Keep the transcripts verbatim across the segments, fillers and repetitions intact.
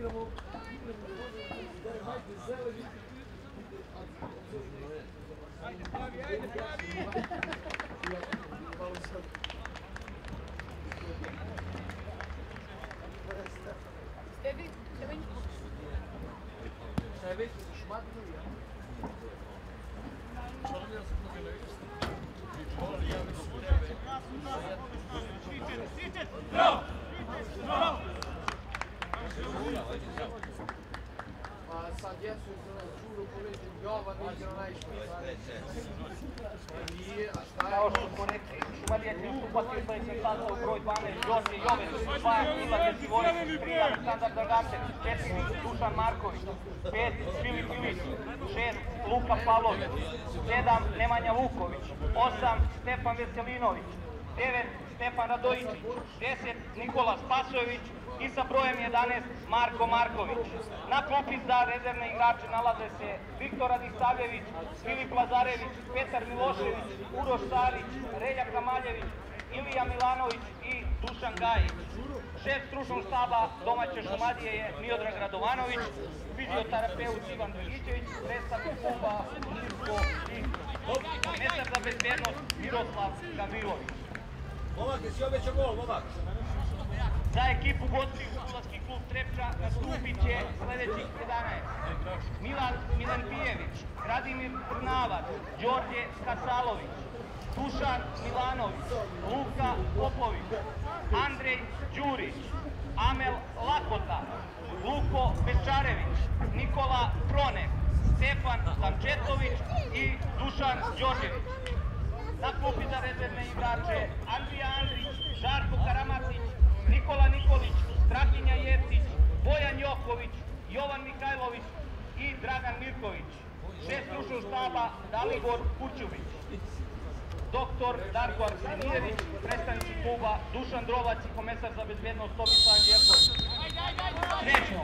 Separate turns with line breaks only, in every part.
Ajde, pravi, ajde, pravi!
Tebi, tebi
Tebi, šmatnu, ja? Bravo! Bravo! Ma sa djecu čuru povedi Jovan neće na najšpitanje.
Kao što smo rekli, Šumadija će ustupati svojeg sensata u broj dvanaest, Đorđe Joveč, dva Mila Desivojević, tri Aleksandar Dragačević, četiri Dušan Marković, pet Filip Ilić, šest Luka Pavlović, sedam Nemanja Vuković, osam Stefan Veselinović, devet Stefan Radojičić, deset Nikola Spasojević i sa brojem jedanaest Marko Marković. Na klupi za rezervne igrače nalaze se Viktor Radisavljević, Filip Lazarević, Petar Milošević, Uroš Sarić, Relja Kamaljević, Ilija Milanović i Dušan Gajić. Šef stručnog štaba domaće Šumadije je Miodrag Radovanović, fizioterapeut Ivan Dragićević, predstavnik kluba Mirko Živković, mesar za bezbednost Miroslav Gavrilović.
Momak, jesi obećao gol, momak?
Za ekipu gostiju fudbalski klub Trepča nastupit će sljedećih jedanaest. Milan Milenpijević, Radimir Trnavac, Đorđe Kasalović, Dušan Milanović, Luka Popović, Andrej Đurić, Amel Lakota, Luko Bečarević, Nikola Pronek, Stefan Damčetović i Dušan Đorđević. Na klupi za rezervne igrače Andrija Andrić, Žarko Karamatić, Nikola Nikolić, Strahinja Jevcić, Bojan Joković, Jovan Mihajlović i Dragan Mirković. Šest stručnog štaba Dalibor Kućuvić. Doktor Darko Arsenijević, predstavnici kluba Dušan Drovac i komesar za bezbednost Tomislav Anđelković. Krećemo!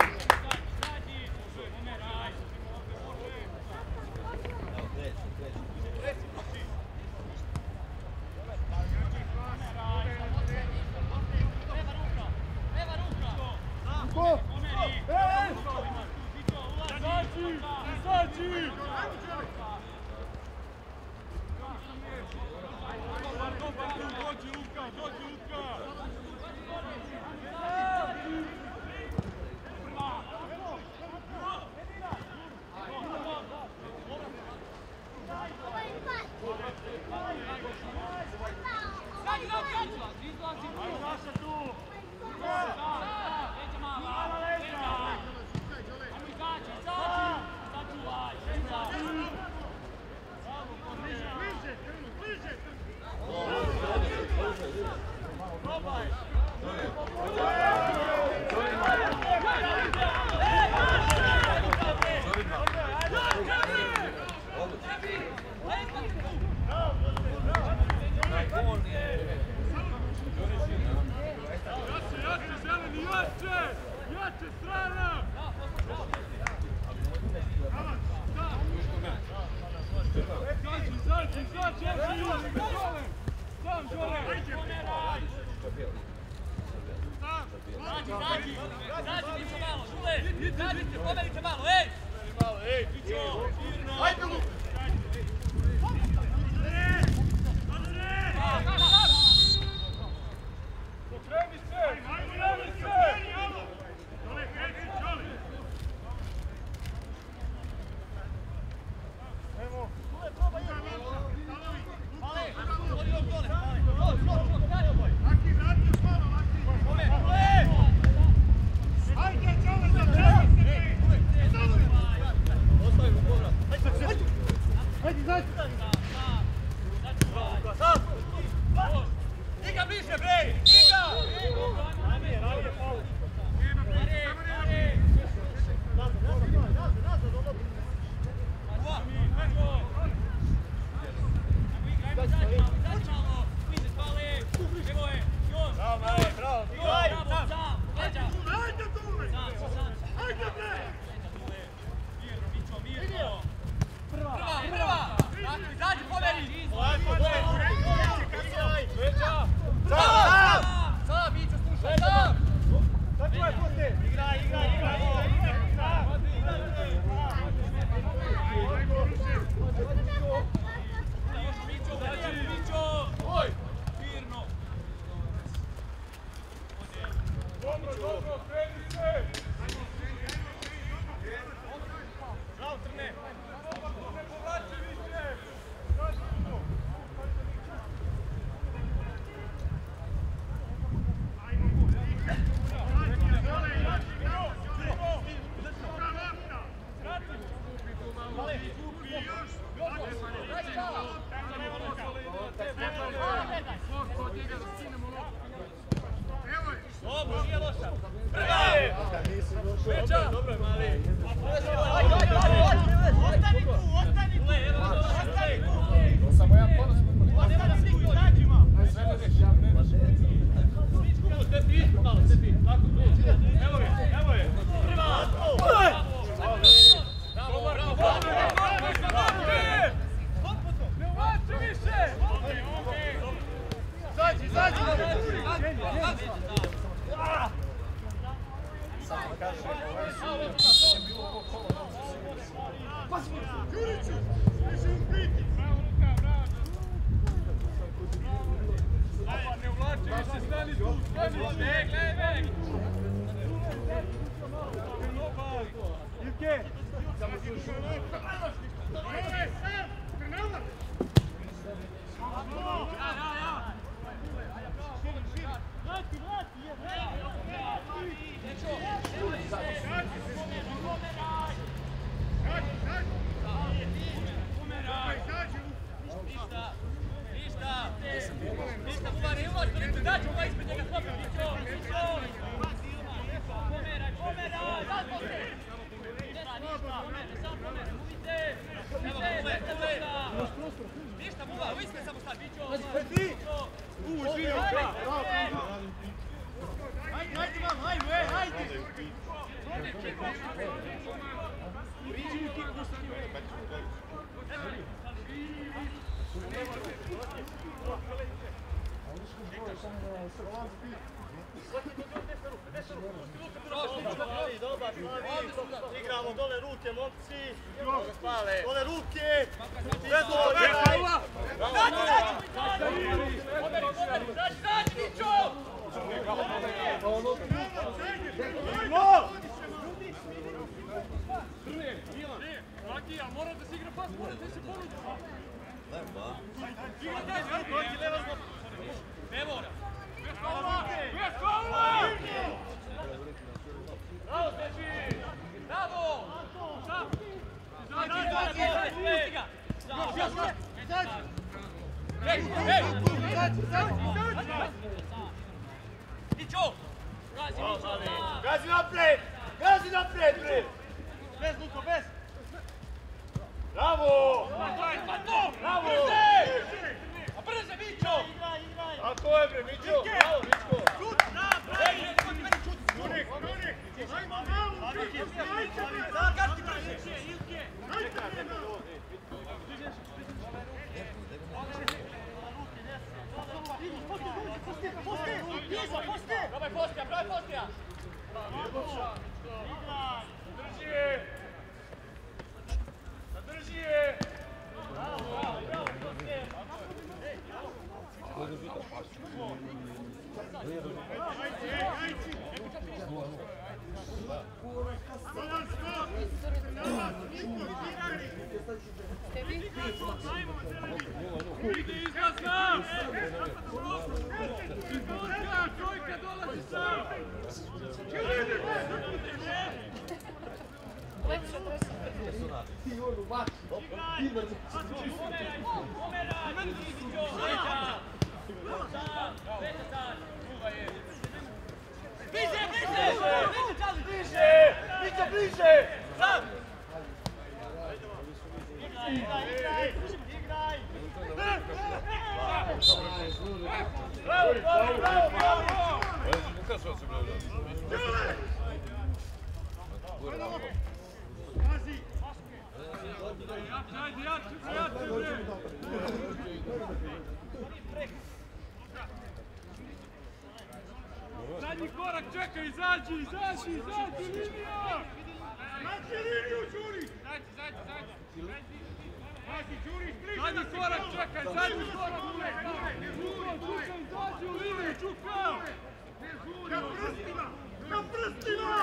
Igraj, igraj, igraj!
Ne uvlači više, stani tu, stani, beg, beg, beg! Ilke!
Ništa, Buvar, ne možeš toliko, daću ovaj ispred njega, slopim, Mićo, Mićo! Pomeraj, pomeraj! Ništa, ništa, pomeraj, samo pomeraj, uvite! Uvite, ništa! Ništa, Buvar, u ispred samo stavi, Mićo! Mićo!
U, živo, ka!
Hajde, hajde vam, hajde, ej, hajde!
Dobar, Slavi, igramo dole ruke, momci, dole ruke, jedno, jedno,
Zađi, Mićo!
Laki, a mora da se igra pas, mora da se ponudi.
Ne mora!
Bez faula! Bez faula!
Bravo, Stepi! Bravo!
Izađi,
Izađi,
izađi!
izađi ga!
Još, još, još! Izađi!
Ej, ej!
Izađi, izađi!
Mićo! Gazi, Mićo!
gazi napred, gazi napred, bre!
Bez, Luko, bez!
Bravo!
Bravo!
Bravo!
A brže, Mićo!
Tako je, bre, Mićo! Bravo, Mićo!
Ej, neko ti meni čuti!
Junik, Junik!
Zagađi brže! Probaj postija, probaj postija!
Zadrži je! Zadrži je! Ide izlaz nam! Trojka, trojka dolazi sam!
Lepša tresa.
Ti ono baš. Ti brzo.
Pomeraj, pomeraj! Mićo, leđa! Sam, veća sad! Bliže, bliže! Bliže, Čali!
Bliže! Mićo, bliže!
Sam!
Igraj, igraj, igraj! Bravo, bravo, bravo, bravo!
Ajde, jače, jače, bre! Zadnji korak, čekaj, izađi, izađi, izađi, linija! Izađi liniju, Đuri! Izađi, izađi, izađi! Izađi, Đuri, striži! Zadnji korak, čekaj, zadnji korak, bre! Čuka, Čuka, izađi u liniju, Čuka! Na prstima! Na prstima!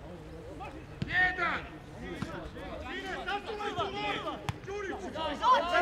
Izađi!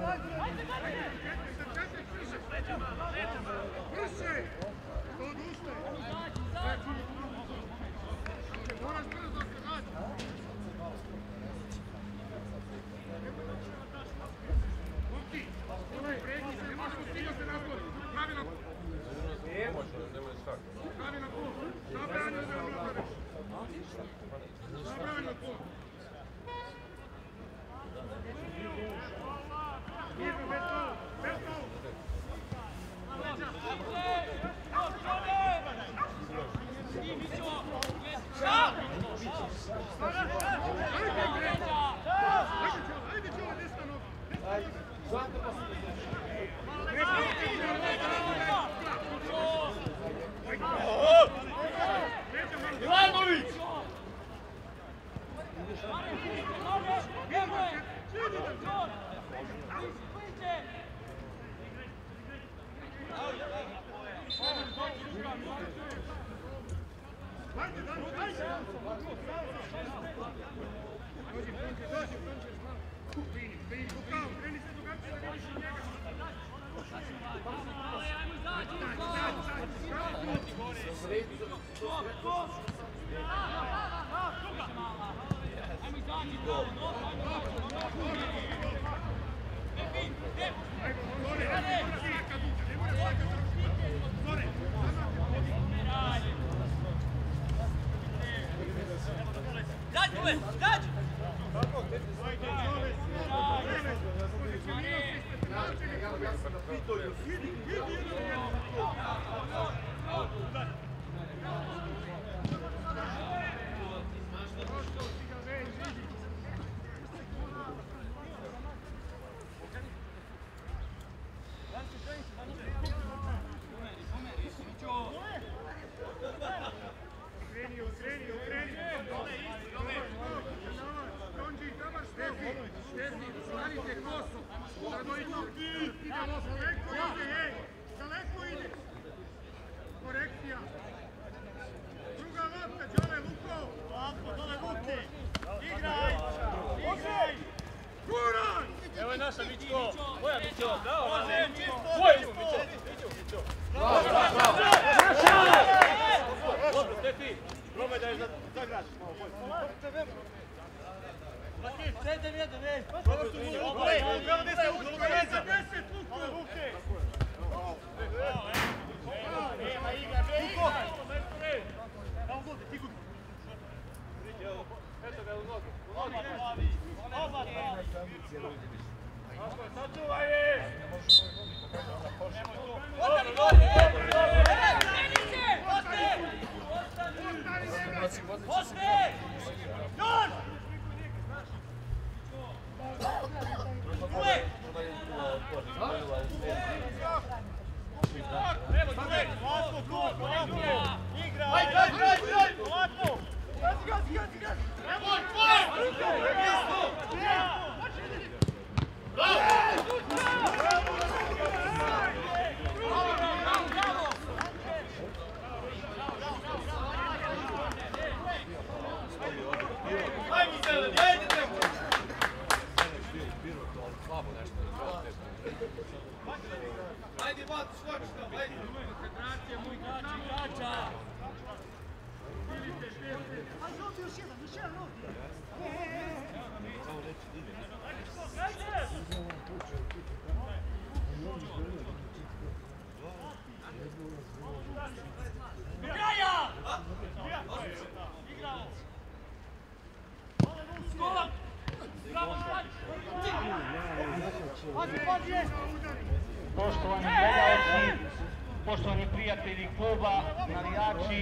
Poštovani gledalci, poštovani prijatelji kluba, navijači,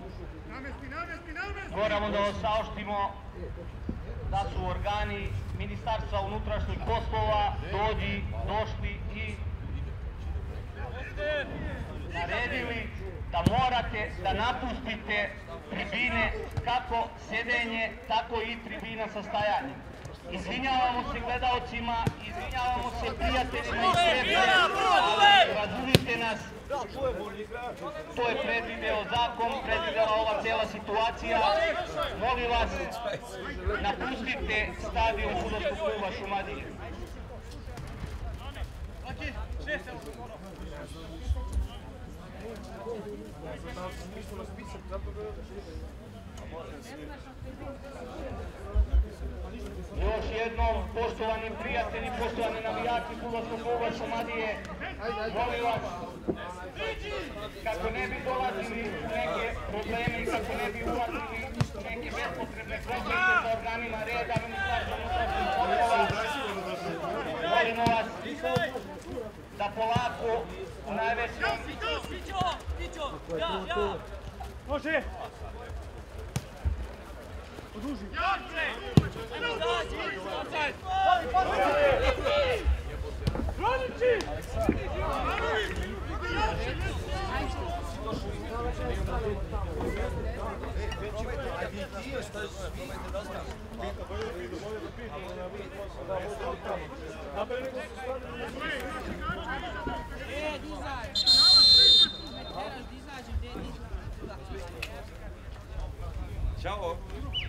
moramo da vas saopštimo da su organi Ministarstva unutrašnjih poslova dođi, došli i naredili da morate da napustite tribine, kako sedenje, tako i tribina sa stajanjem. Izvinjavamo se gledalcima, izvinjavamo se prijateljima i sve, razumite nas, to je predvideo zakon, predvidela ova cela situacija. Molim vas, napustite stadion fudbalskog kluba Šumadije. Još jednom, poštovani prijatelji, poštovani navijači fudbalskog kluba Šumadije, molim vas, kako ne bi dolazili u neke probleme i kako ne bi ulazili u neke bespotrebne konflikte sa organima reda, Ministarstva unutrašnjih poslova, molimo vas da polako u najvećem...
Pićo, Pićo, ja, ja!
Može!
Oduži!
Ronići!
Ćao!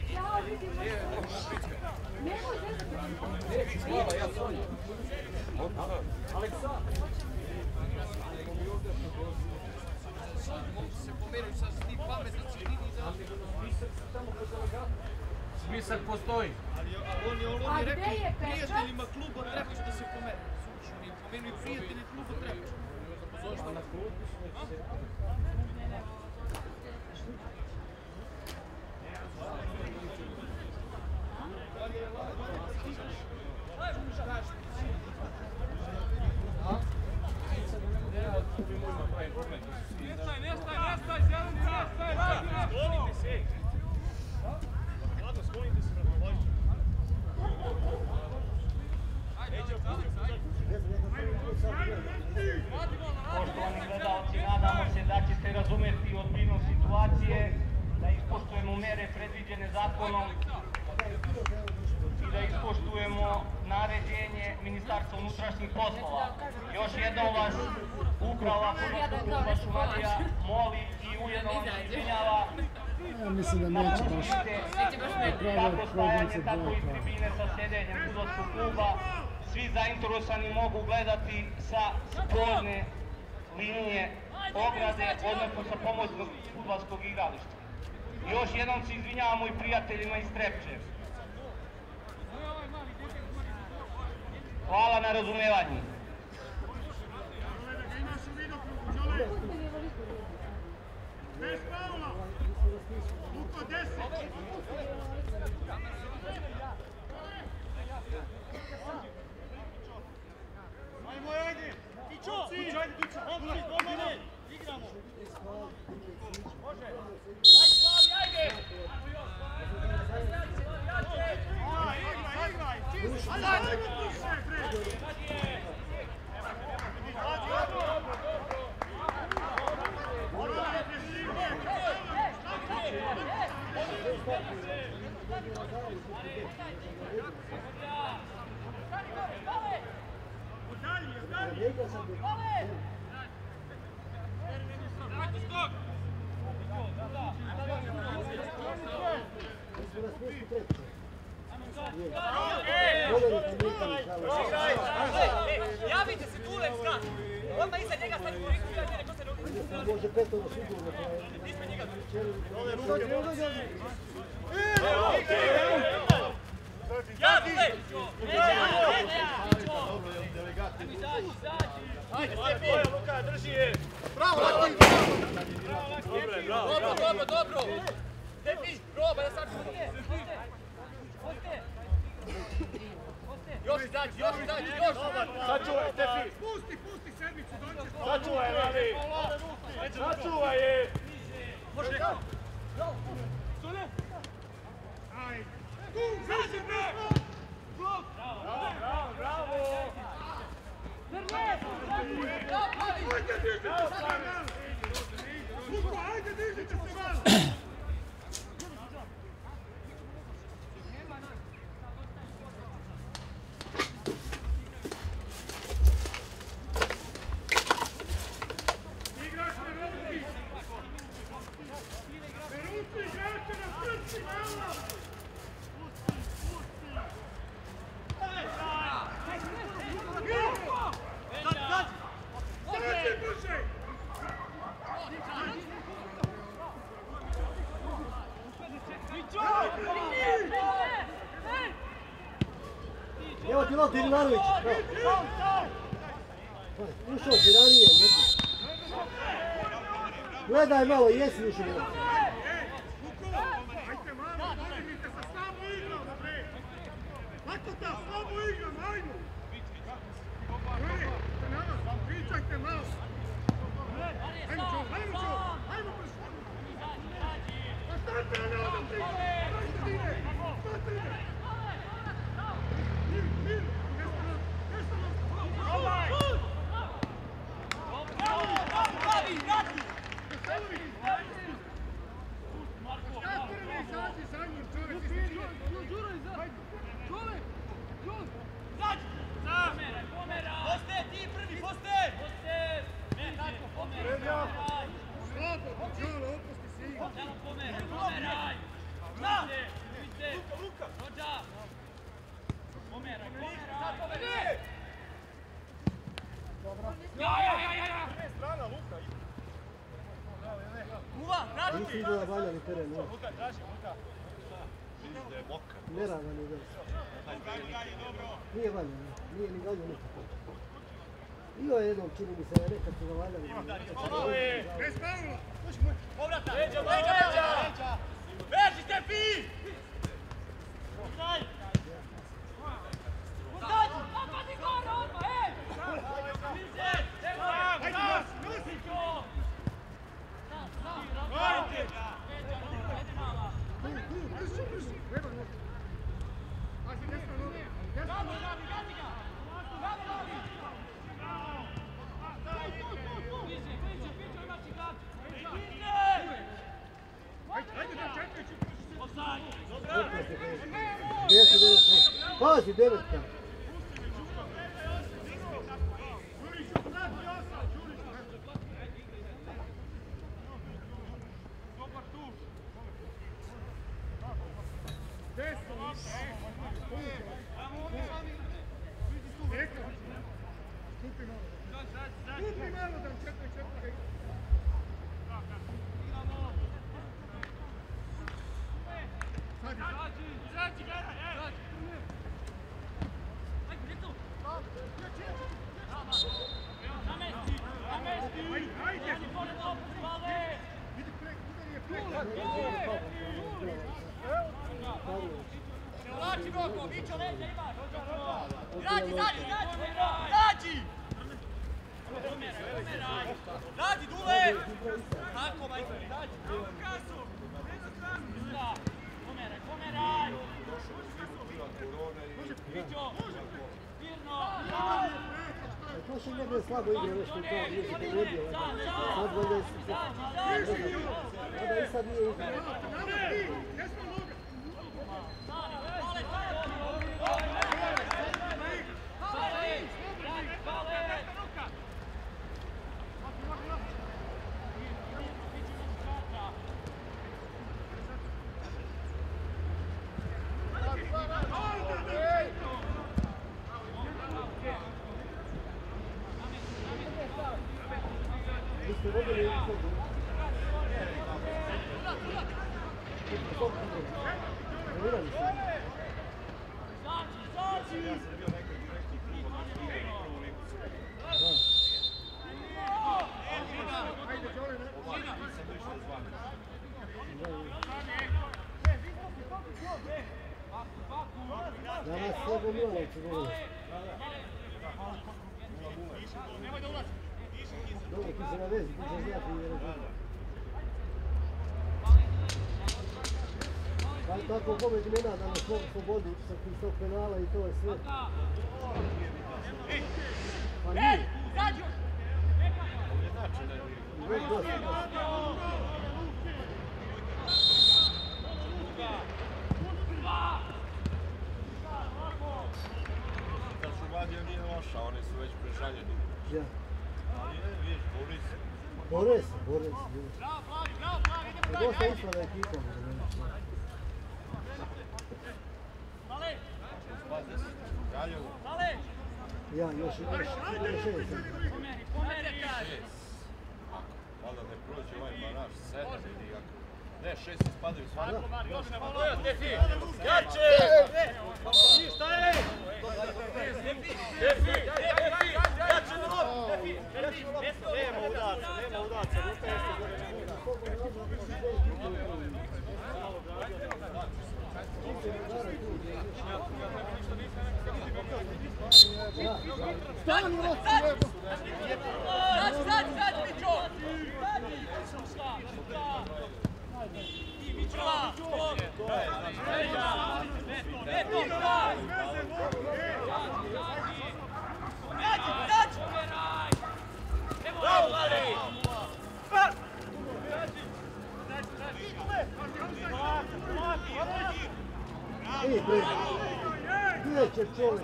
Spisak postoji.
On je on je rekao, prijateljima kluba trebaš da se pomeri. Slušaj, pomenu i prijatelji kluba trebaš. Zašto na klubu?
Nestaj, nestaj, nestaj, zeleni, nestaj, radi,
Sklonite se! Ladno, sklonite se na ovaj.
Poštovani gledalci, nadamo se da ćete razumeti ozbiljnost situacije, da ispoštujemo mere predviđene zakonom i da ispoštujemo naređenje Ministarstva unutrašnjih poslova. Još jednom vas uprava fudbalskog kluba Šumadija moli i ujedno vam se izvinjava
Ja mislim da neće baš.
kako stajanje, tako i tribine sa sjedenjem fudbalskog kluba. Svi zainteresovani mogu gledati sa sporne linije ograde, odnosno sa pomoćnog fudbalskog igrališta. Još jednom se izvinjavamo i prijateljima iz Trepče. Hvala na razumevanju.
Bez faula! Luka deset!
Ajmo, ajde! Pićo! Pićo, ajde, Pićo! Momci, pomane! Igramo! Može!
Ajde, Slavi, ajde!
A, igraj, igraj! Čisto! Ajde, ajde! Pušaj, bre!
Javite se tu, Lepska! Odmah iza njega stani u riku, gledajte neko se ne uključi.
Može petoro sigurno.
Nismo njega tu.
Dole ruke, momci!
Ja, Dule! Neđa, neđa! Ajmo izaći, izaći!
Ajde, Stepi! Luka, drži je!
Bravo, Laki!
Bravo, Laki! Dobro, bravo,
Dobro,
bravo!
dobro, dobro! Stepi, proba da sad čuje! Oste! Još izaći, još izaći, još!
Sačuvaj, Stepi!
Pusti, pusti sedmicu, donće!
Sačuvaj, Lavi! Sačuvaj je!
Može!
Sole! Ajde! Tu, zađe, bre! Blok!
Bravo, bravo, bravo!
Ajde, dižite se malo! Luka, ajde, dižite se malo! Igrač Peruti! Peruti, igrače na srci, malo! Zađi, brže!
malo Tirinarović. Ušao ti ranije. Gledaj malo, jesi ušao.
Ajde malo, podignite se, slabo igram, bre! Lako ta, slabo igram, ajmo! Gledajte na vas, pričajte malo! Ajmo čo, ajmo čo, ajmo brzo! Pa šta te ne odam priča? Šta ti ide? Šta ti ide? Mir, mir, nešto nam, nešto nam! Ovaj! Pravi, vrati! Veselovi! Prvi izađi za njim, čovjek, ti si čovjek! Đuro, izađi! Čovjek! Đuro! Izađi! Pomeraj, pomeraj! Poste, ti prvi, poste! Poste! Ne, tako, pomeraj! Slabo, Đuro, opusti se igra! Samo pomeraj, pomeraj! Na! Luka, Luka! Rođa! Pomeraj, pomeraj! Ja, ja, ja, ja, ja! Strana, Luka! Uva, traži!
Nisi izgleda valjani teren, ne?
Luka, traži, Luka!
Neravan je da. Nije valjan, nije ni valjan nikako. Bio je jednom, čini mi se, nekad su ga valjali.
Bez Pavla!
Povrata! Leđa, leđa, leđa! Beži, Stepi! Ustaj! Ustaj! Napadi gore, odmah, ej! Bliže! Ajde, nas, nas! Ajde!
Brzo, brzo! Treba noga! Pazi, desna noga! Desna noga!
deset devet. Pazi, devetka.
Kupi malo da čekaj, čekaj. Sadi, sadi, gledaj, ej! Ajde, djeco! Namesti, namesti! Ajde! Vidi prek, udar je prek!
Vlači Roko, Mićo, leđa imaš! Zađi, zađi, zađi! Zađi! Pomeraj, pomeraj! Zađi, Dule! Tako, majstor, zađi! Pomeraj, pomeraj! Mićo! Mirno!
Prošle njegove slabo igre, nešto to nije se povredio. Sad valjda se... Sada i sad nije igra.
Desna noga!
Ste vodili i to. Previrali ste. Danas sve gomilovci vole. Dobro, ti se na vezi, ti se znati i ne razumije. Ali tako pobedi ne nada na svom slobodi sa tog penala i to je sve. Pa nije. Uvijek dosta.
Kad su Vadija nije loša, oni su već prežaljeni.
Ja.
Ali ne, vidiš, boli se.
Bore se, bore se.
Bravo, plavi, bravo, plavi, idemo
To je dosta ispada ekipa.
Male!
Kraljevo.
Male!
Ja, još još šest.
Pomeri, pomeri!
Valjda ne prođe ovaj baraž, sedam ili jako. Ne, šest ispadaju svaki.
Jače! Šta je? Defi! Defi! Jače na lop! Defi!
Nema udaca, nema udaca.
Stani, Rossi, evo!
Zađi, zađi, zađi, Mićo! Mićo! Eto, zađi! Zađi, zađi! Bravo, Lali!
Ej, bre! Gdje će čovjek?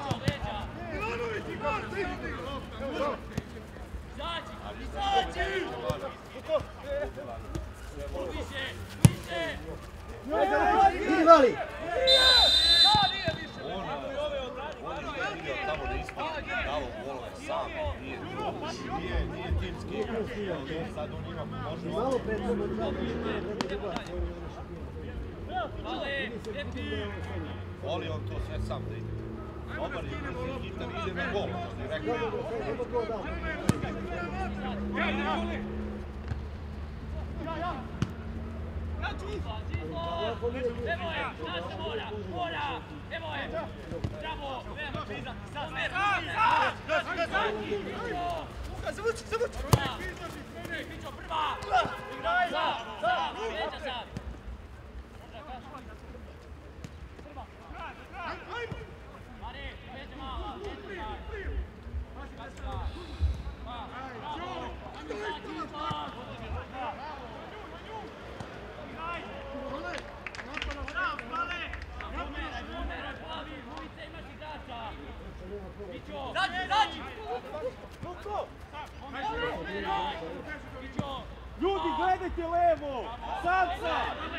Zađi! Zađi!
Idi, Vali!
Tamo da ispiti, dalo golove sam, nije, nije, nije timski. Sad on ima, može
I malo pred sobom dva puta.
voli on to sve sam da ide. Dobar je brzi hitar, ide na gol, direktno.
Evo go da.
Evo je, naša mora, mora, evo je, bravo, nema blizak, sad, ne, zavuči, zavuči, Mićo, prva, igraj, za, za, Mića sad. Mari, Mića mala, Mića mala, bravo, Zađi, zađi!
Ljudi, gledajte levo! Samca!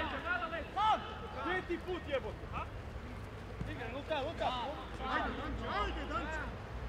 Peti put jebote! Luka, Luka! Ajde, Danče, ajde, Danče!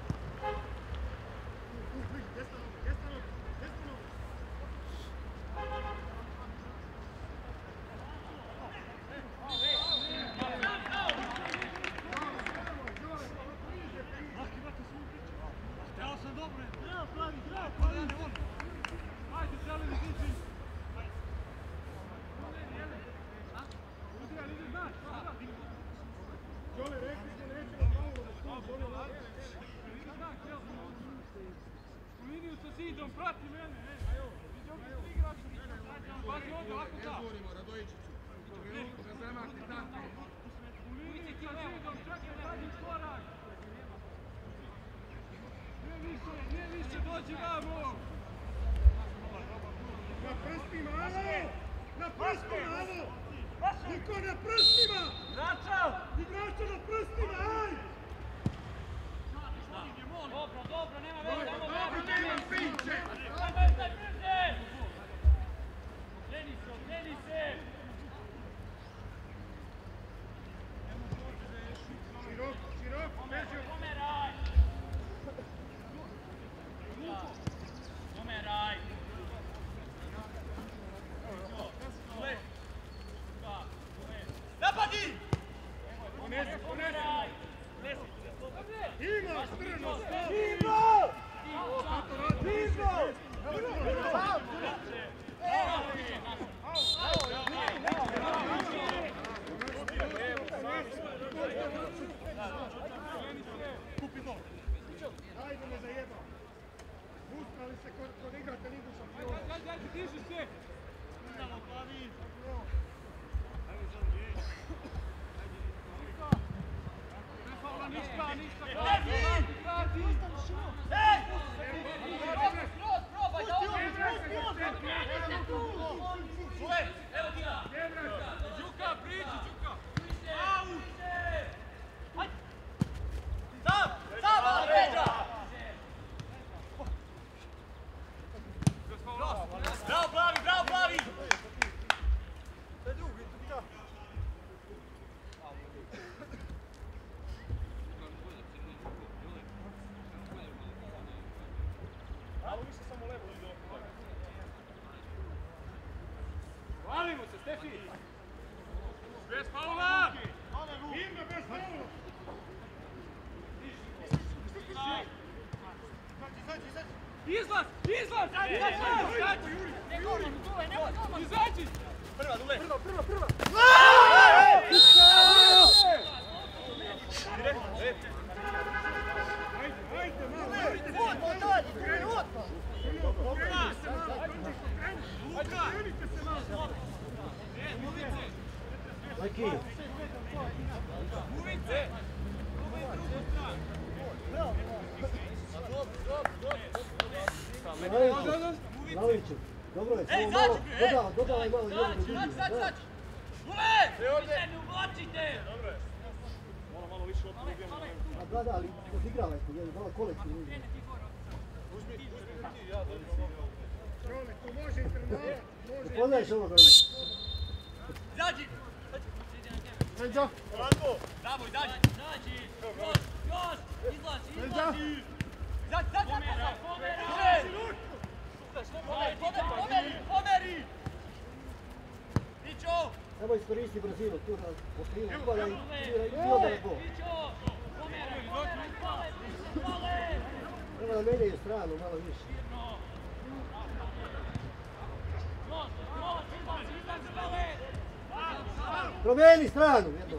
Prati mene, evo, vidi ovdje tri igrača, pazi ovdje, ovako da. Izborimo Radojičiću, trenutku da zamahne Dante. U liniju sa zidom, čekaj, radi korak. Nije više, nije više, dođi vamo. Na prstima, alo! Na prstima, alo! Niko na prstima! Igrača! Igrača na prstima, aj!
Dobro, dobro, nema veze,
Dobro, dobro, nema pinče!
Ajde, staj brže! Okreni se, okreni se!
Široko, široko, beži!
Pomeraj! Pomeraj! Napadi!
Ponesi, ponesi! Ima strno, stop!
Ivo!
Ivo! Kupi dol. Ajde me zajebao. Ustali se kod igrate ligu šampiona. Ajde, ajde, diži se! Idemo, plavi! Ništa, ništa, pravi, pravi!
Ej! Skroz, probaj da ovo! Čuje, evo ti ga!
Đuka, priđi, Đuka!
Out! Hajde! Sam! Sam, ali Peđa! Bravo, Plavi, bravo, Plavi!
Bez faula! Inga, bez faula! Izlaz! Izlaz! Izađi!
Prva, Dule!
Prva, prva, prva! Laki! Laviću, dobro je, samo malo, dodala, dodala i malo jednu do drugi.
Zaći, zaći, zaći! Dule! Ne uvlačite! Dobro je. Malo, malo više opet.
A da, da, ali odigravaj se, jedan, malo kolektivno.
Uzmi, uzmi ti, ja dobro. Čovjek, tu može i trenirati, može.
Ne poznaješ ovo, da
Izađi!
Sređo!
Bravo! Bravo, izađi! Izađi! Još, još! Izlazi, izlazi! Izađi, izađi! Pomera, pomera! Pomeri, pomeri! Pićo!
Samo iskoristi brzinu, tu na pokrinu, upada i tira i onda je gol. Treba da menjaju stranu, malo više. Promijeni stranu, jedno.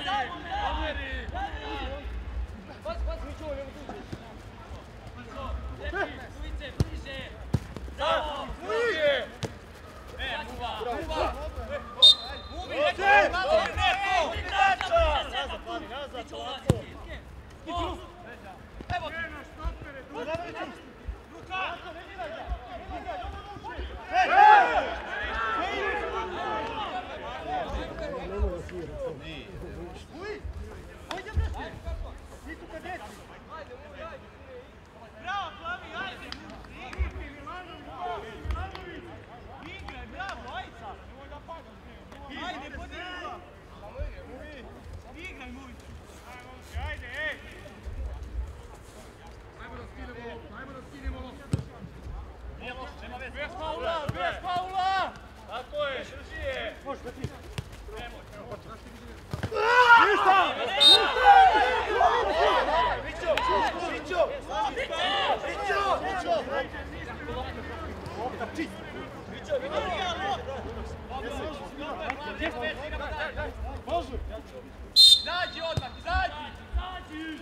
Izađi odmah, izađi! Izađi!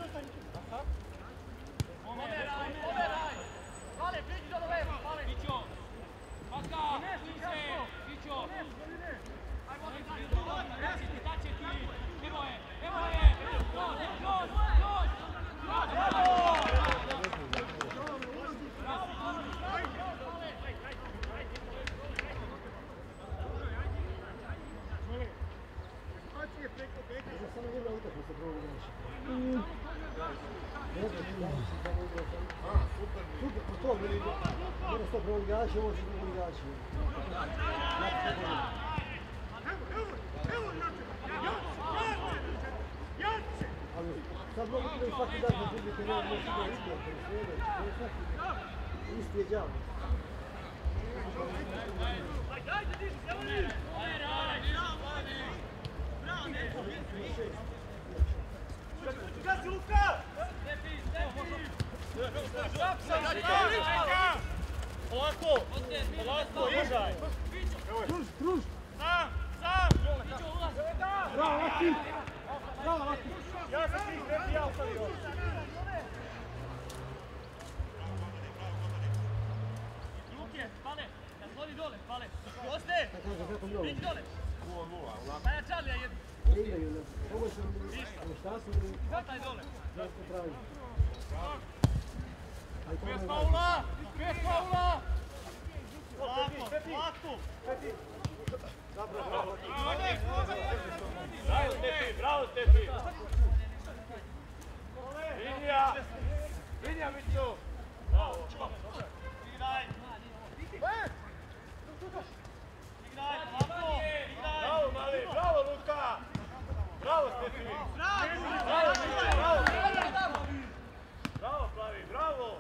Pomeraj, pomeraj! Vale, priđi do levo, vale! Pićo! Paka! Piće! Pićo! Ajmo, daće ti, daće ti! Evo je, evo je! Još, još, još! Bravo!
Samo jedna utakmica prvo igrača. Ne znam, da li si samo igrača. Super, po tom, mene sto prvo igrača, ovo će drugo igrača. Ali sad mogu ti da i svaki dan na publike nema moći da igra, to je sve, to je svaki isti je džav.
Gazi, Luka! Polako! Polako, igraj!
Kruž, kruž!
Sam, sam!
Bravo, Laki! Bravo, Laki!
Ja sam svih treći, ja ostavio! Luke, pale! Nasloni dole, pale! Goste! Priđi dole! Pa ja Charlija jednu!
Ne igraju, ne. Ovo je u štasu ili...
Zataj dole!
Zašto pravi?
Bez faula! Bez faula! Polako, polako! Bravo, Stepi, bravo, Stepi! Linija! Linija, Mićo! Bravo! Igraj! Igraj, polako! Bravo, mali! Bravo, Luka! Bravo, Stepi! Bravo, Mićo! Bravo! Bravo, Plavi! Bravo!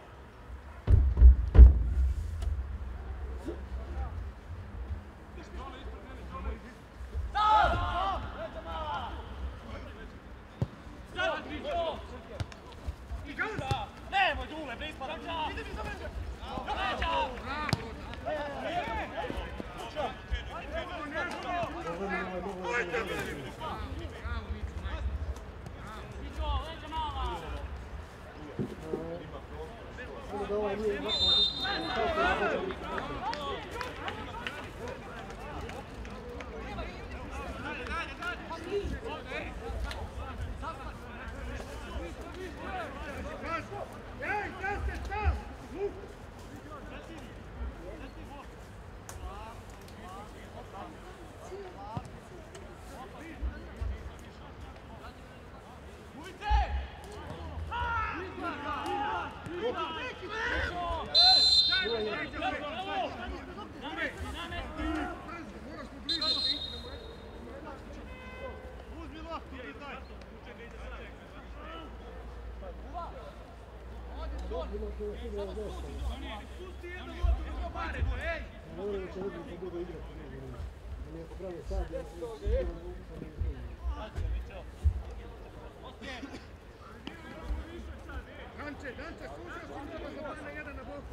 Danče, Danče, slušao si mnogo za bane jedan na boku.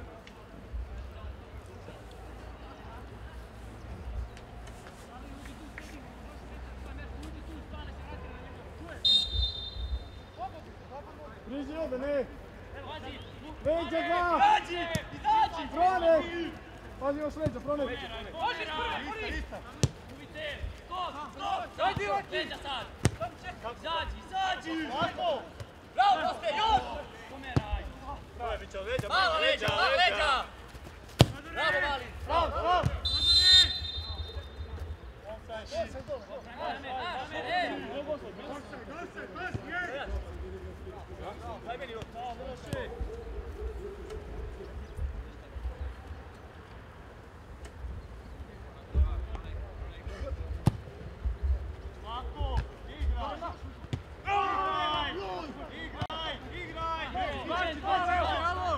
Priđi ovdje, ne! Veđe dva! Fronek! Pazi još leđa, Fronek!
Može, prvi, Uvite! Stop, stop! Zajdi, Veđa sad! Izađi, izađi! Bravo, Koste, još! Pomeraj! Malo leđa, malo leđa! Bravo, Mali! Bravo, bravo! Daj meni ovo! Lako! Igraj! Igraj! Igraj! Igraj! Bravo!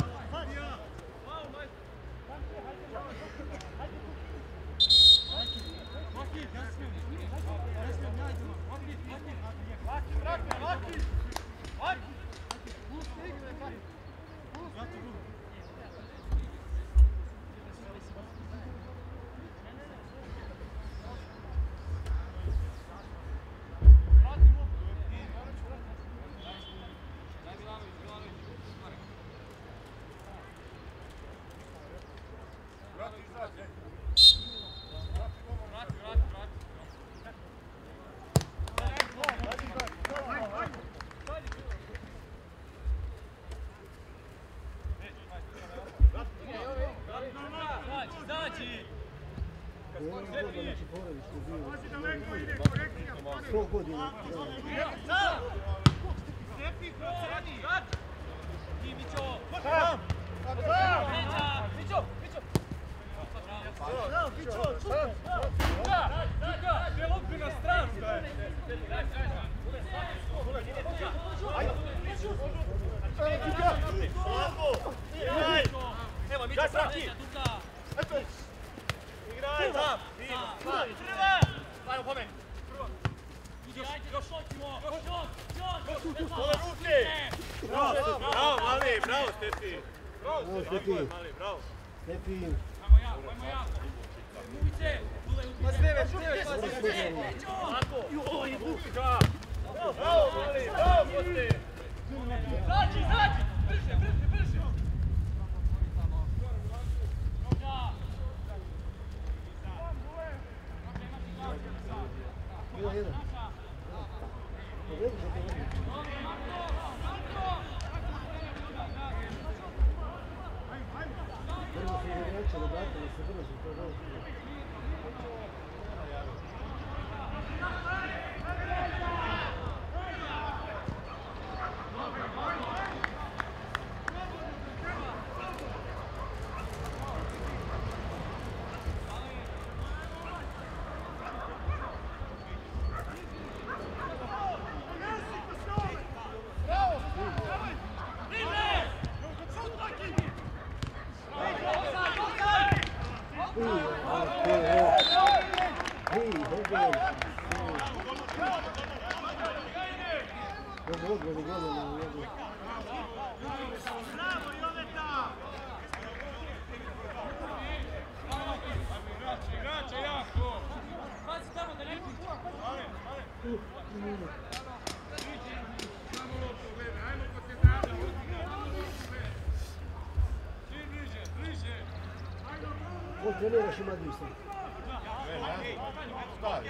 sto godina.
Bravo, Mali, bravo, Stefi.
Bravo, Stefi. Stefi.
Ajmo jako, ajmo jako. Uvice.
Ma sneve, sneve, pazi.
Bravo, Mali, bravo, Kosti.
Zađi, zađi. Brže, brže, brže.
Bila jedan. Povedi se povedi. Prvo su igrači obratili se brzo, to je dobro. Dobro odbrani godina. On treniraš ima dvije sad.
Ne, ne, stavi.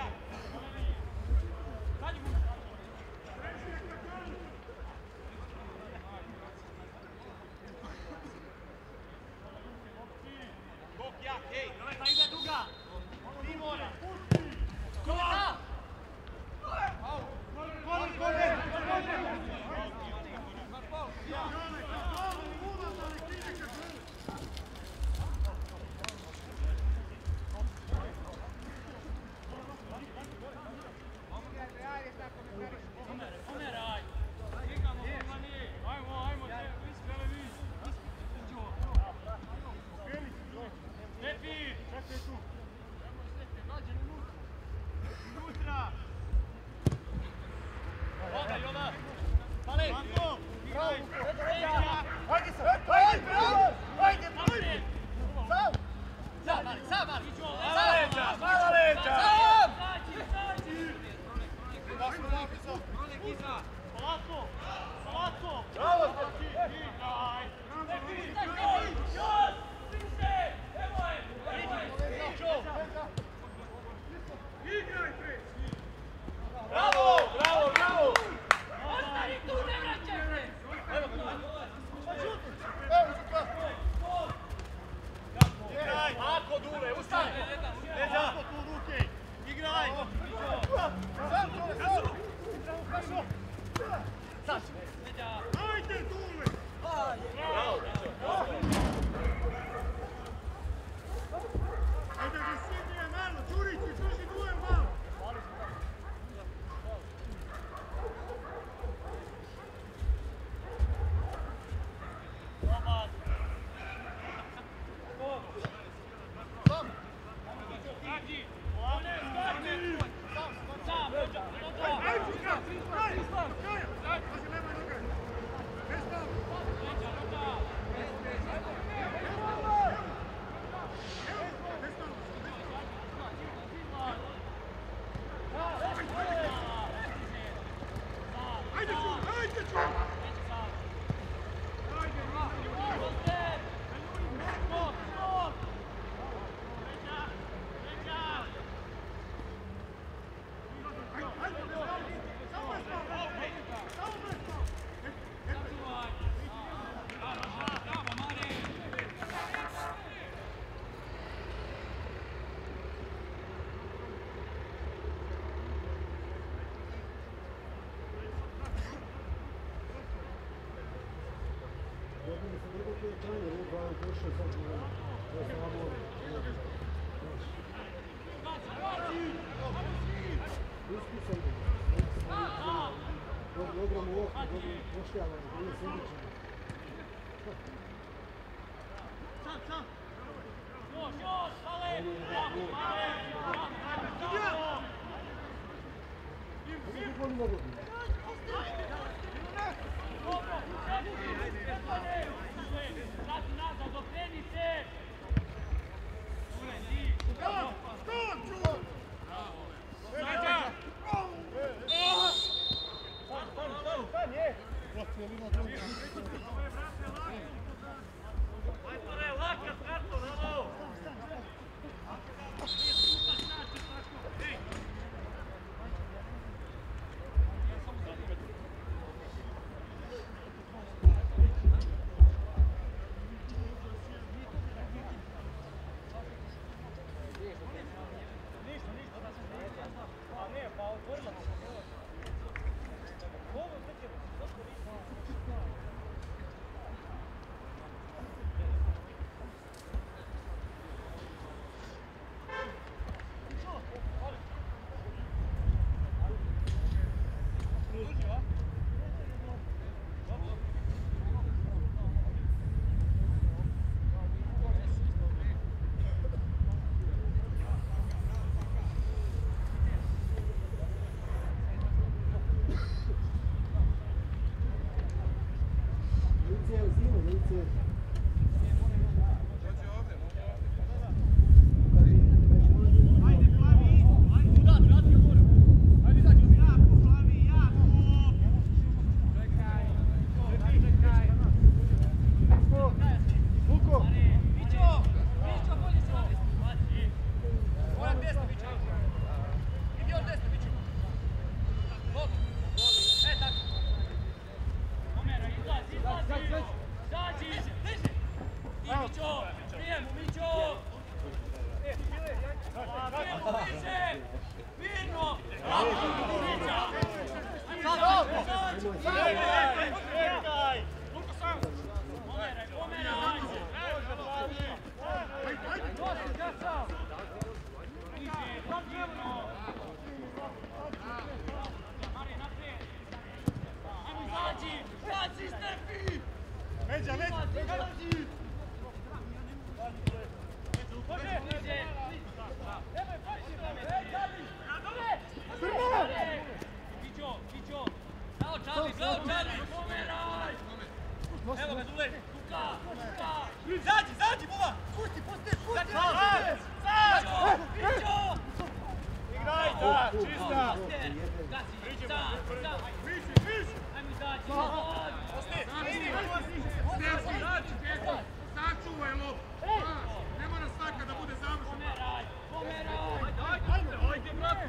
Pićo, Pićo! Bravo Čarli, bravo Čarli! Pomeraj! Evo ga Dule! Kuka, kuka! Zađi, zađi, Bula! Pusti, pusti, pusti! Sad! Sad! Pićo!
Igraj, da, čista!
Gaci, sad, sad!
Više, više!
Ajmo izaći!
Osti, osti! Sačuvaj lop! Ne mora svaka da bude završena!
Pomeraj, pomeraj!
Ajde, ajde, brate!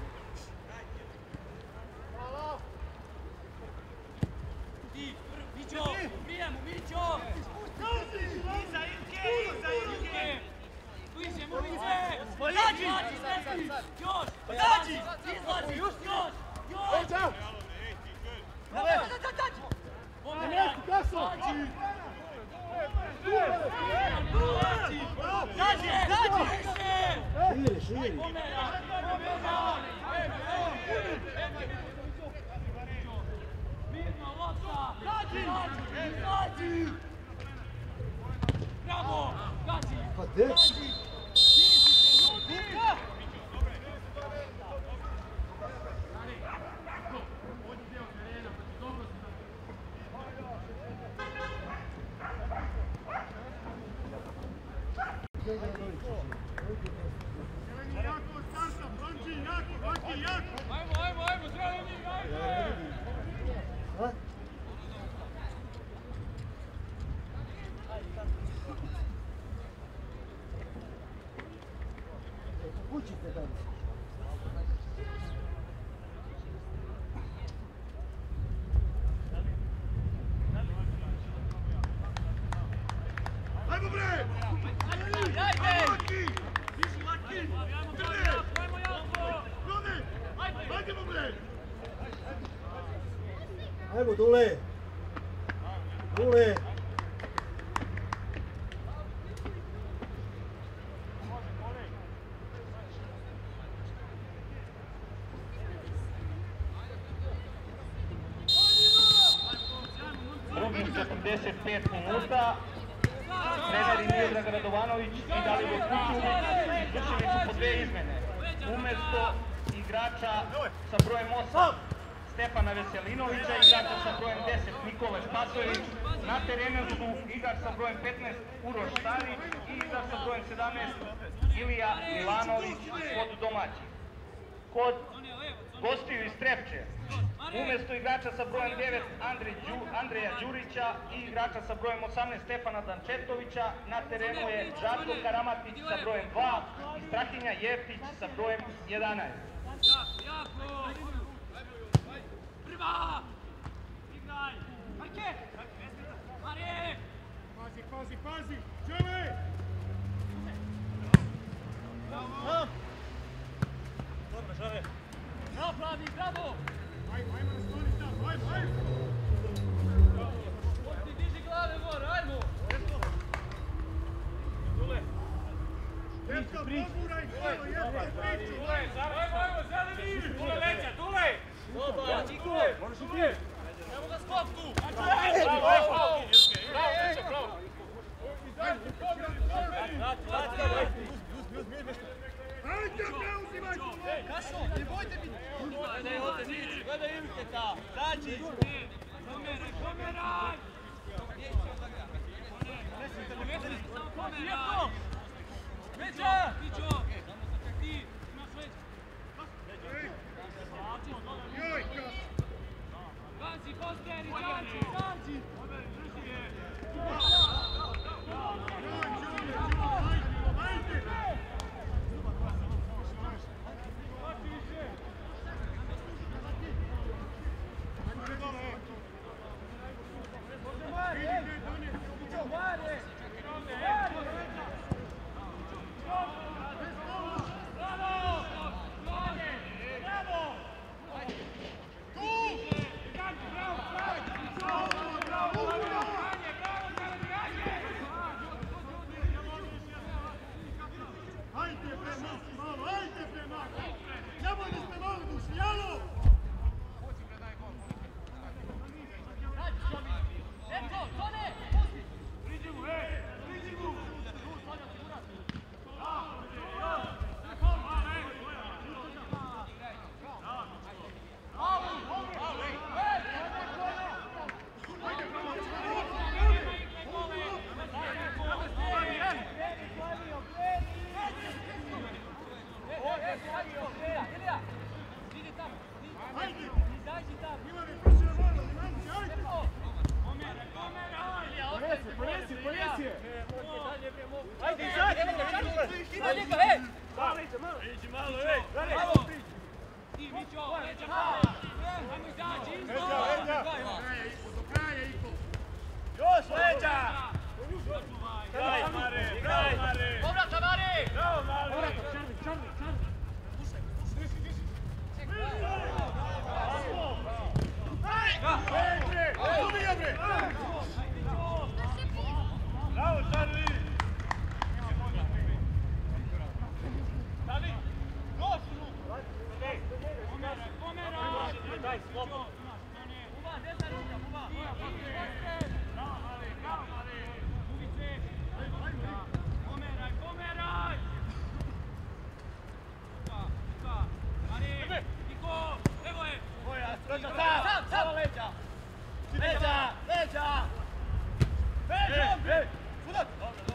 Ti, Mićo, prijemu, Mićo! Iza Ilke, iza Ilke! Tu iđemo, Miće! Zađi, zađi, još! Zađi, izlazi, još, još! Još! Zađi, zađi! Pomeraj, zađi! Zađi, zađi, više!
Širi, širi.
Pomeraj, pomeraj! Mirno, lopta! Zađi! Zađi! Bravo! Gađi!
Pa gdje?
Gađi! Dižite, ljudi!
Jako starta, Franči, jako, Franči, jako!
Ajmo, ajmo, ajmo, zdravo mi, ajmo!
A? Kućite tamo.
Ajmo bre!
Ajde!
Laki! Viši laki! Drne!
Ajmo jako!
Rode! Ajdemo bre!
Ajmo, Dule. Dule.
Drugih četrdeset pet minuta. Treneri Miodrag Radovanović i Dalibor Kučulić izvršili su po dve izmene. Umjesto igrača sa brojem osam Stefana Veselinovića, igrača sa brojem deset Nikole Spasojević, na terenu su igrač sa brojem petnaest Uroš Starić i igrač sa brojem sedamnaest Ilija Milanović kod domaćih. Kod gostiju iz Trepče, umjesto igrača sa brojem devet Andreja Đurića i igrača sa brojem osamnaest Stefana Dančetovića, na terenu je Žarko Karamatić sa brojem dva i Strahinja Jeftić sa brojem jedanaest.
Jako, jako! Prva! Igraj! Marke! Marije!
Pazi, pazi, pazi! Čele!
Dobro, žele!
Bravo, Pravi, bravo!
Ajmo, ajmo na skloni stav, ajmo, ajmo!
Osti, diži glave gore, ajmo!
Dule!
Dečka, poguraj, hvala, jedno, priču!
Ajmo, ajmo, zeleni!
Dule, leća, Dule!
Dobar, Dule!
Možeš i ti!
Evo ga skop tu!
Bravo, bravo! Bravo, leća, bravo!
Ajde, poguraj, poguraj! Ajde, preuzimaj!
Kašo, ne bojte mi! Gledaj ovdje, niči, gledaj Ilke ta! Zađi! Pomeraj, pomeraj! Samo pomeraj! Veća! Pićo! Ti! Imaš veća!
Jojka!
Gazi, Kosteri, zađi, zađi! Ima njega, ej!
Iđi malo, ej!
Bravo! Ti, Mićo, leđa malo! Ajmo izaći, isto!
Do kraja, Iko! Još leđa! Bravo, Mare! Bravo, Mare!
Povrata, Mare!
Bravo, Mare! Bravo, Charlie! Stavi! Još! Pomeraj, pomeraj! Daj, slobodno! Uva, desna ruka, uva! Bravo, Mare, bravo, Mare! Uvice! Pomeraj, pomeraj! Uva, uva! Mare! Niko! Evo je! Sam, sam, sam! Leđa! Leđa! Leđa! Leđa! Sudar!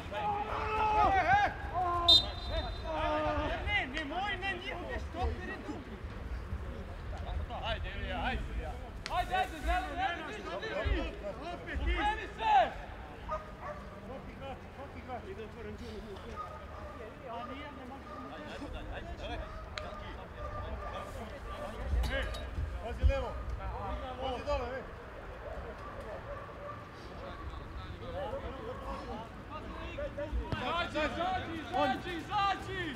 Ne, ne moj, ne njihove štopere dupe! Ajde, Ilija, ajde, Ilija!
Ajde, ajde, zeleno, ajde, ti, ti, ti! Upremi se!
Pazi levo! Pazi dole, ej!
Izađi, izađi, izađi, izađi!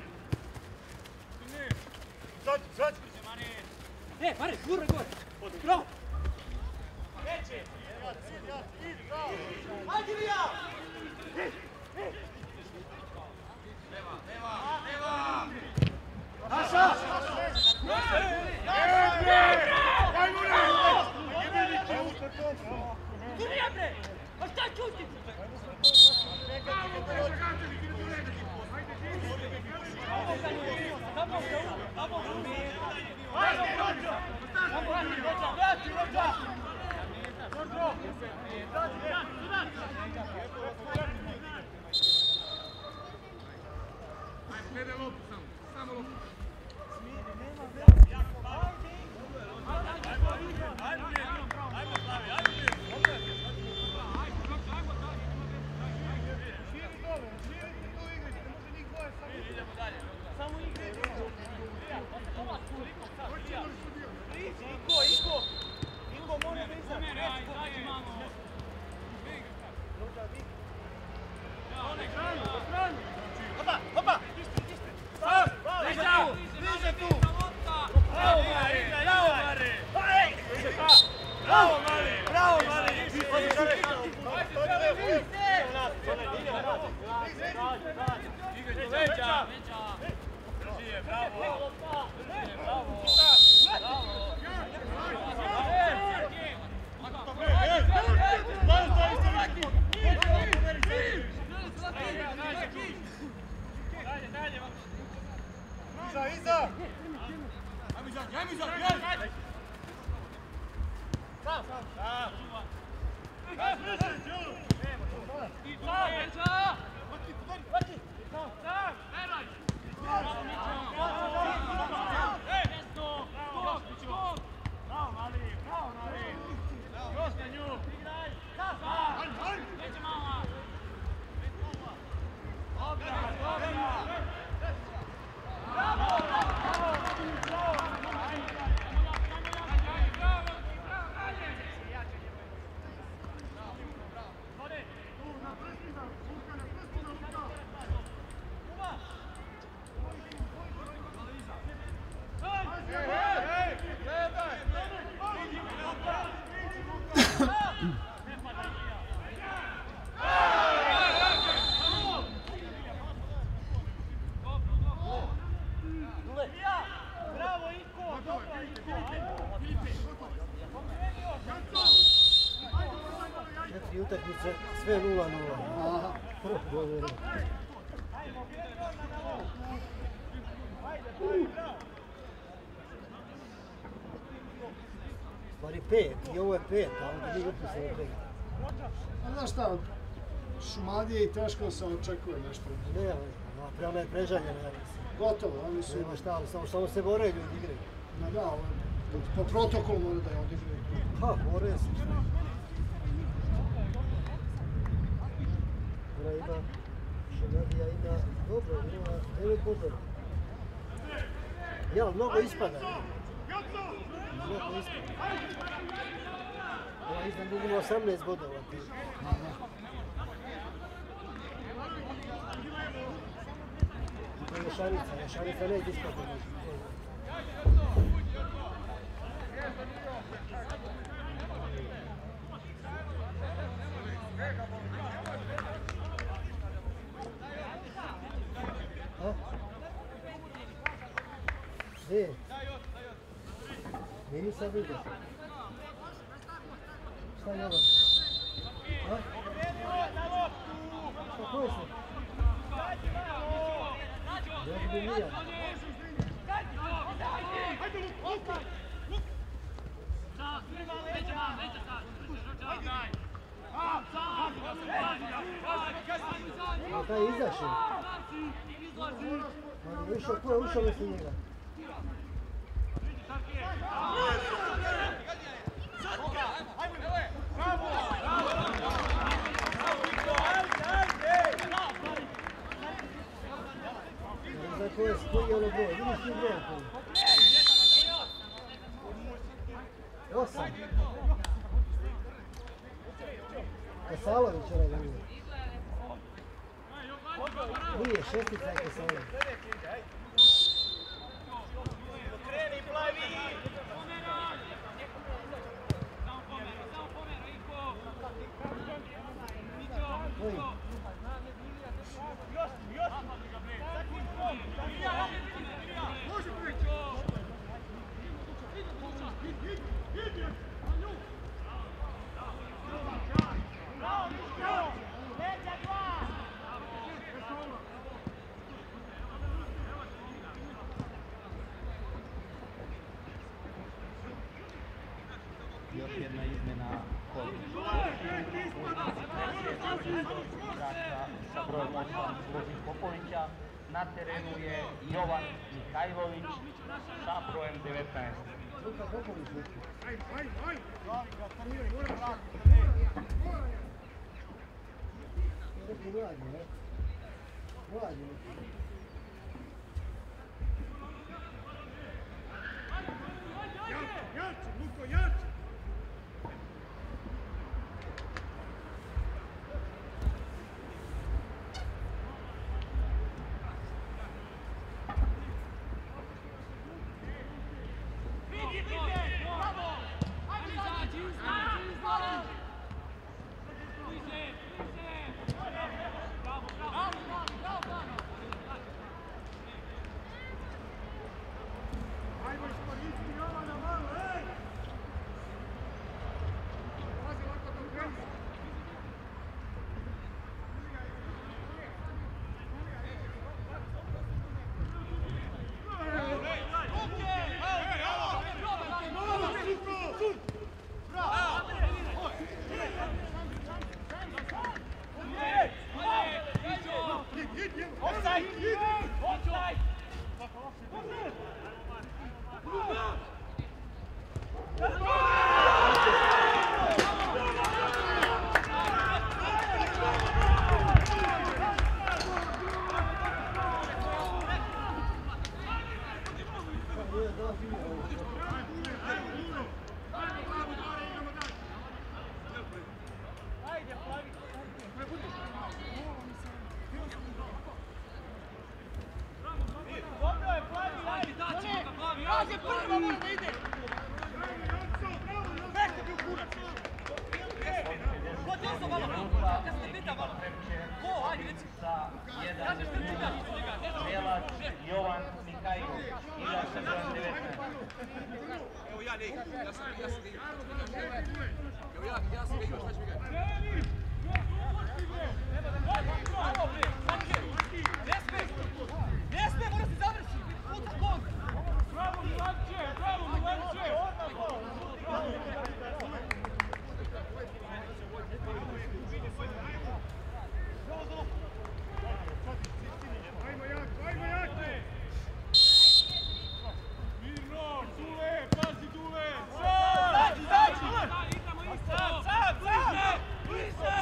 Izađi, izađi!
E, Mare, guraj gore! Bravo!
Neće!
Ajde, Ilija!
Naša!
Ilija, bre! Pa šta čuti?
Gledaj lopu samo, samo lopu. Iza, iza! Ajmo izađi, ajmo izađi, ajmo! Sam! Sam!
Četiri utakmice, sve nula nula. Aha. Dobro. Stvari pet, i ovo je pet, a onda mi upisali pet.
A znaš šta, od Šumadije i teško se očekuje nešto.
Ne, prema je prežaljena.
Gotovo, oni su...
Nema šta, ali samo, samo se moraju ljudi igrati.
Ma da, ovo, po protokolu mora da je odigraju.
Ha, moraju se šta. Ona ima Šumadija ima dobro, ima devet bodova. Ja, mnogo ispada. Mnogo ispada. Ja iznad vidimo osamnaest bodova. To je Šarica, Šarica ne ispada. Gdje? Meni sad vidio. Šta je ovo? A? Šta, ko je se? Ja vidim Mija. A taj je izašao. Ali ušao, ko je ušao mislim njega? Za koje spojio ono broj, vidiš ti broj koji? Osam. Kasalović onaj ga nije. Nije, šestica je Kasalović. Koji?
Još jedna izmjena kod sa brojem osam Zložin Popovića. Na terenu je Jovan Mihajlović sa brojem devetnaest.
Luka Popović neki. Neki mlađi, ne? Mlađi neki.
Jače, Luko, jače!
Jovan Mihajlović, igra sa brojem devetnaest.
Evo ja ne igram, ja sam, ja sam ne igram. Evo ja, ja sam ne igram, šta ću igrati?
Ne sme! Ne sme, mora se završi! Puta gol!
Bravo Milanče, bravo Milanče! Ajmo jak, ajmo jak! Mirno, Dule, pazi Dule! Sad, sad, sad! Sad, sad, sad!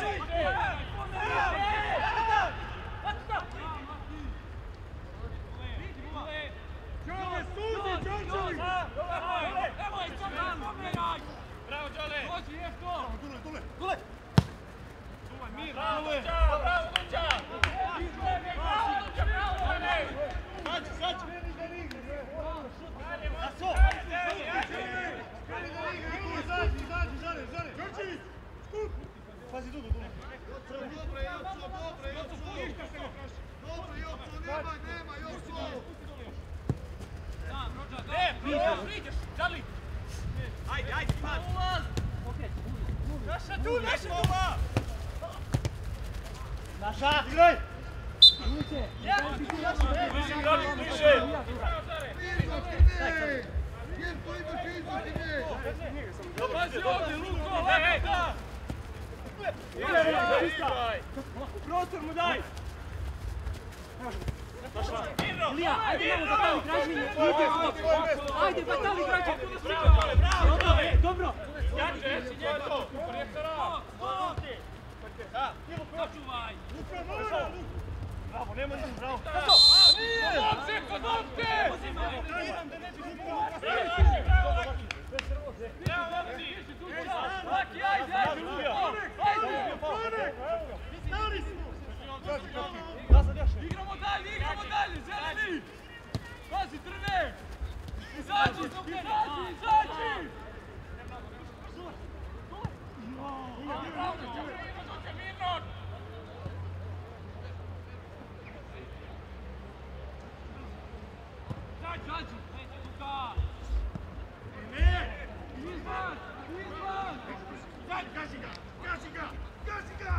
tu, naša doma!
Naša, igraj!
Bliži, igrali, bliže! Pazi ovdje, Luko, leka! Prostor mu daj!
Ilija, ajde imamo batali građenje. Ajde, batali građenje. Dobro. Začuvaj.
Bravo, nema ništa, bravo.
Lopce, kod lopce! Laki, ajde, ajde, ajde! Igramo dalje, igramo dalje, zeleni! Pazi, trne! Izađi, izađi, izađi! Izađi! Ne! Izvan! Izvan! Gazi ga! Gazi ga! Gazi ga!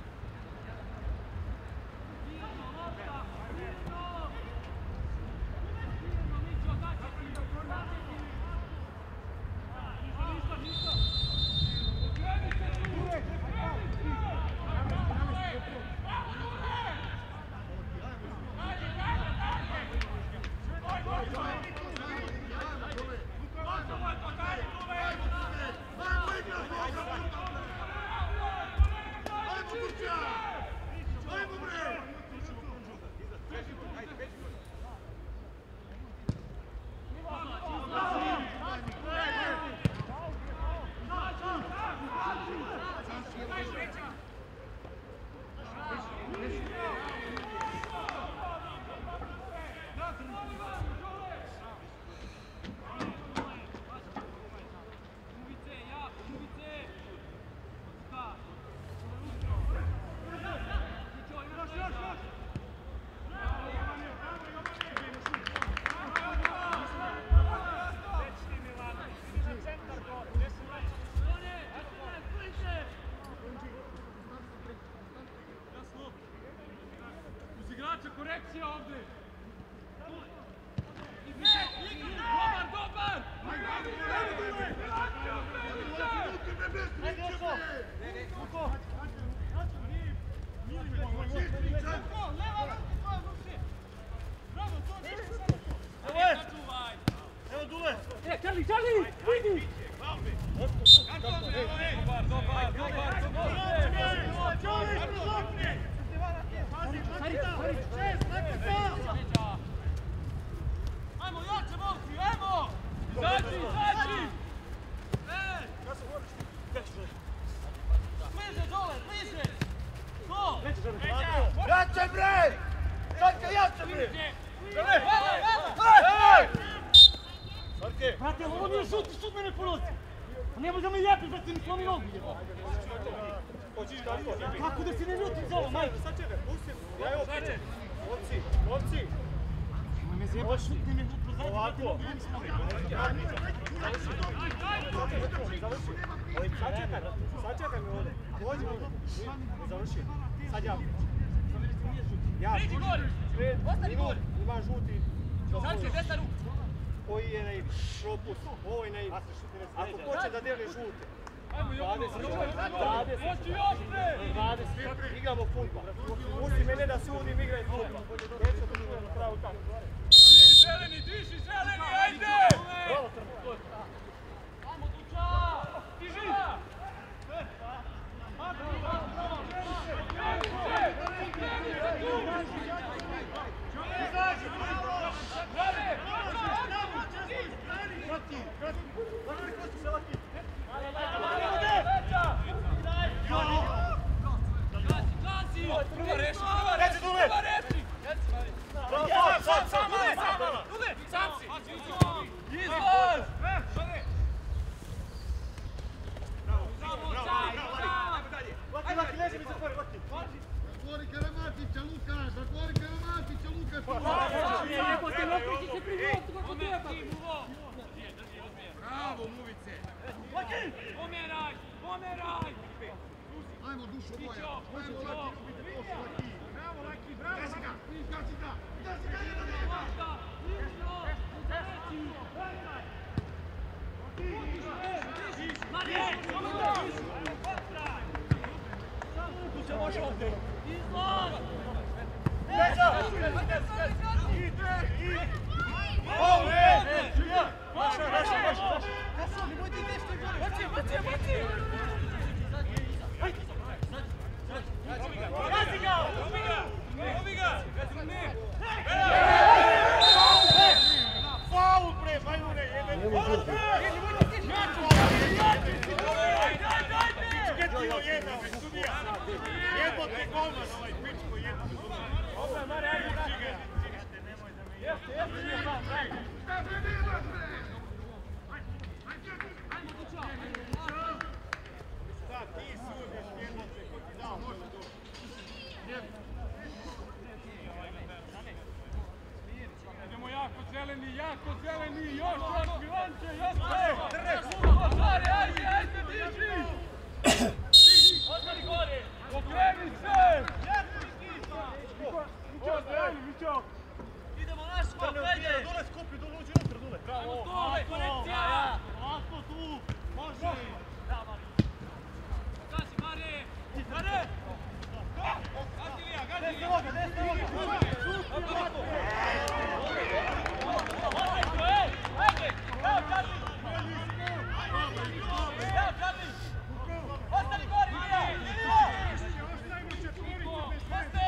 Korekcija ovdje! Dobar, dobar!
Evo Dule!
E, Čarli, Čarli, vidi!
Dobar, dobar, dobar,
Ajmo, jače, momci, ajmo!
Izađi, izađi!
Bliže, dole, bliže! To!
Jače bre! Sarke, jače bre!
Brate, ovo nije šut, šut me ne polozi! Pa ne možemo i lijepi, brate, mi slomi nogu. Kako da se ne ljutim za ovo, majke?
Evo, momci, momci!
Me zjebaš, šut ne me prozajte, brate, nogu ne mi slomi.
Sačekaj, sačekaj me ovdje. Dođi ovdje. Završi. Sad ja. Ja.
Priđi gori! Ostani gori!
Ima žuti.
Znači, desna ruka!
Koji je na ivi? Propust. Ovo je na ivi. Ako hoće da deli žute.
Ajmo,
dvadeset,
dvadeset! Oči ostre!
dvadeset, igramo fudbal. Pusti mene da sudim, igraj fudbal. Neću da čujem na pravu tako.
Diži zeleni, diži zeleni, ajde!
Bravo, Trbo.
Ajmo, Duča!
Diži!
Zatvori Karamatića, Lukaš! Zatvori Karamatića, Lukaš!
Bravo, Muvice!
Pomeraj, pomeraj!
Ajmo, Dušo, boja. Ajmo, Laki, ubiti posto, Laki. Bravo, Laki, bravo. Desi ga, izgaci ga. Desi ga, jedan na jedan.
Tu se može ovdje.
Izlaz!
Neđa! Ide, ide! Ovo, e! Maša, maša, maša!
Kaso, nemojte nešto i gore.
Baci, baci, baci! Gazi ga! Robi ga! Robi ga!
Faul, bre, majmune, jebe! Sketilo jedna, sudija! Jebote golman, ovaj pičko jedna. Ovo je Mare, ajde, čigaj. Nemoj da me jeste, jeste, nije sam, daj. Šta ti sudiš, jebote, ko ti dao, može to.
Idemo jako zeleni, jako zeleni, još, još, Milanče, još!
Mare, ajde, ajde, diži! Ostani gore!
Okreni se! Mićo, zdravlji, Mićo!
Idemo naš skop, ajde!
Dole skupi, dole uđi unutra, dole.
Ajmo dole, konekcija!
Lako tu, može!
Da, Mare! Gazi, Mare! Mare! Gazi, Lija, gazi!
Desne noge, desne noge!
Ajde! Evo, Čarli! Evo, Čarli! Ostani gore, Ilija! Ilija!
Ostavimo četvoricu bez
Oste!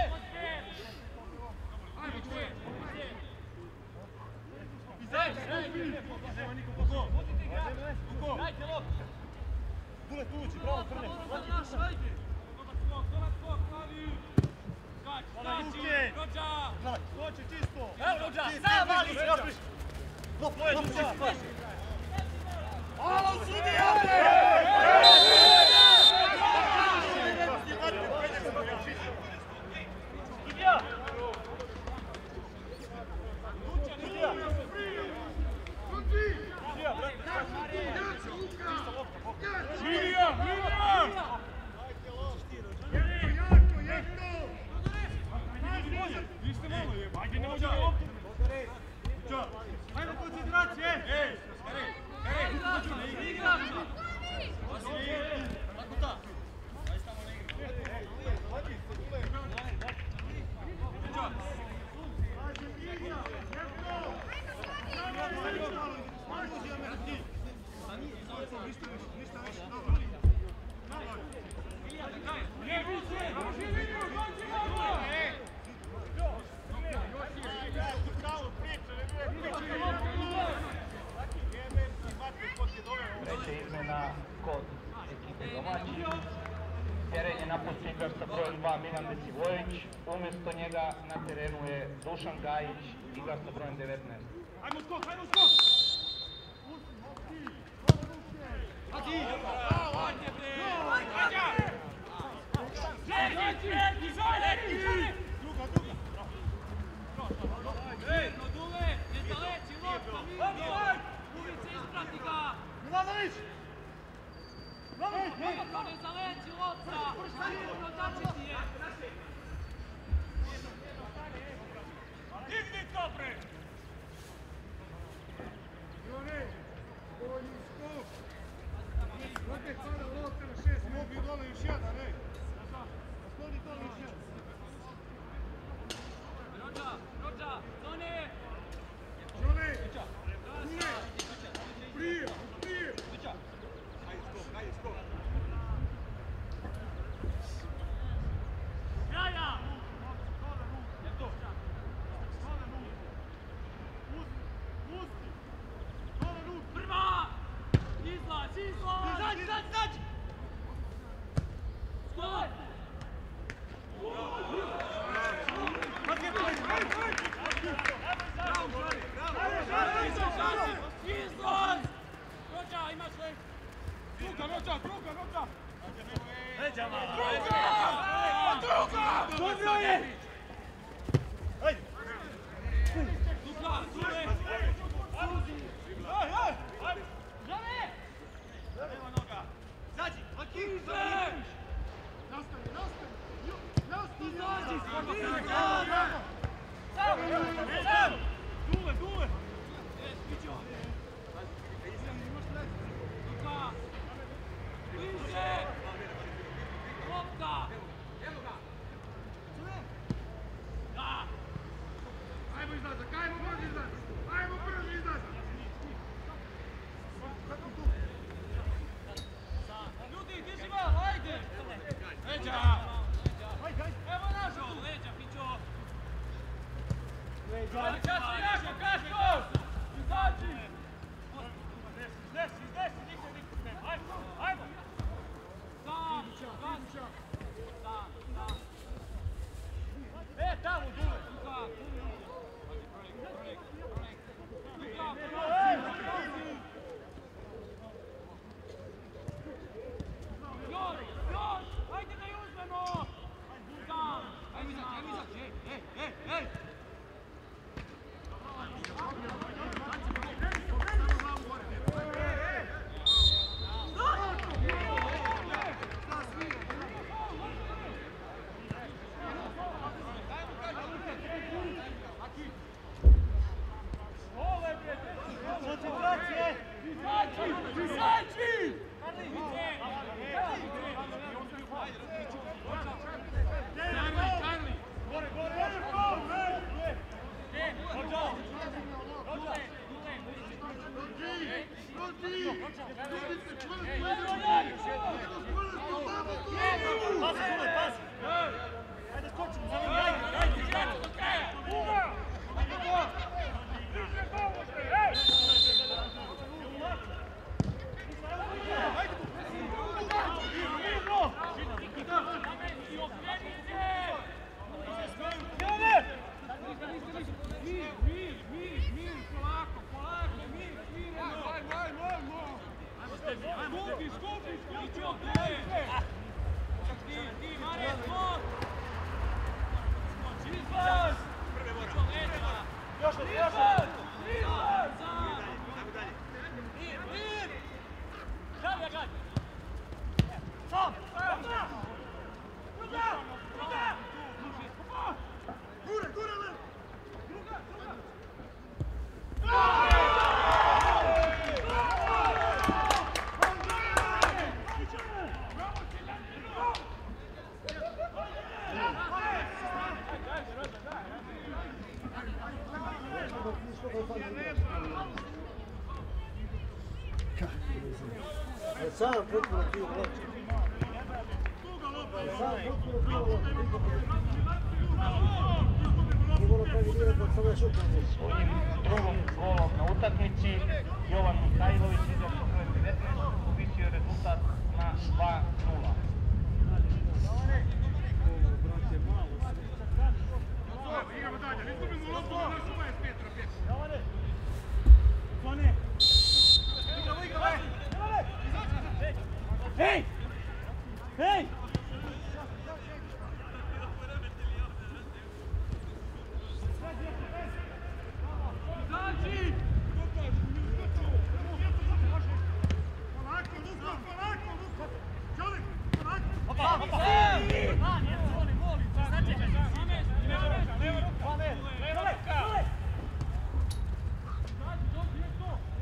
Dajte lop!
Dule tu uđi, bravo, crne!
Naš, ajde! Dobar skok, dobar skok, mali! Skači, skači! Rođa!
Skoči čisto!
Evo, Rođa! Sam mali!
Još više! Lop, lop, lop! Alo, sudija! Sudija!
Milija, Milija! Niste malo je, ajde ne može ovdje. Ajmo koncentracije! Ej, ej, ej,
Igrača!
Tako ta. Ne više, drži liniju, dođi malo!
Treća izmena kod ekipe domaći. Teren je napusti igrač sa brojem dva Milan Desivojević. Umjesto njega na terenu je Dušan Gajić, igrač sa brojem devetnaest.
Ajmo skok, ajmo skok! Hadi! Hadi bre! Hadi! Zeki, Zeki! Druga, druga!
Ej, no dule, ne zaleći lopta, Milija! Ulice, isprati ga!
Milanović!
Kako ne zaleći lopta? Sigurno začeti je!
Digni to bre!
Jone, bolji skok. Opet sada lopta na šest, mogu dole još jedan, ej. Nasloni dole još jedan.
Dule, dule!
Bliže! Lopta! Da!
Ajmo izlazak, ajmo brzo izlazak! Ajmo brzo izlazak!
Ljudi, diži mal, ajde! Leđa! Evo naša tu! Leđa, pićo! Ajde, Kasko, jako, Kasko! Izađi!
Desi, desi, niko, niko nema. Ajmo, ajmo!
Sam, sam, sam, sam.
E, tamo, dule!
Luka, ajde, prolik, prolik, prolik. Luka, prolik! Još, još! Ajde da je uzmemo! Sam! Ajmo izaći, ajmo izaći, ej, ej, ej, ej!
Koncentracije!
Izađi! Izađi!
Charlie! Gore, gore! E, Rođo! Rođo! Pazi, Dule, pazi! Ajde, skočimo, za njim, ajde, ajde, ajde!
Do kraja!
Uma! Više pomošte, ej!
Mir, mir, mir, mir, polako, polako, mir, mir, ajmo, ajmo, ajmo! Skupi, skupi, skupi, okej!
Ti, ti, Marija, skok! Izlaz! Leđa!
Još od, još
Izlaz!
od!
Izlaz! Mir, mir!
Dalje, gaj! Sam! Druga! Druga! Druga!
Gure, gure, le! Druga, druga!
Sam potpuno krivo loptu. Sam potpuno krivo loptu. Trebalo kandidirati dok sam još upravo.
Svojim drugom golom na utakmici Jovan Mihajlović izašao broj devetnaest, povisio je rezultat na dva nula.
Igramo dalje, ne izgubimo loptu na našu dvadeset metara, pječi.
Zvone! Igramo, igramo! Hej! Hej!
Izađi!
Polako, Luka, polako, Luka! Čovjek, polako!
Opa, opa!
Voli, voli! Sačekaj, Samet!
Levo ruka, levo ruka! Levo ruka!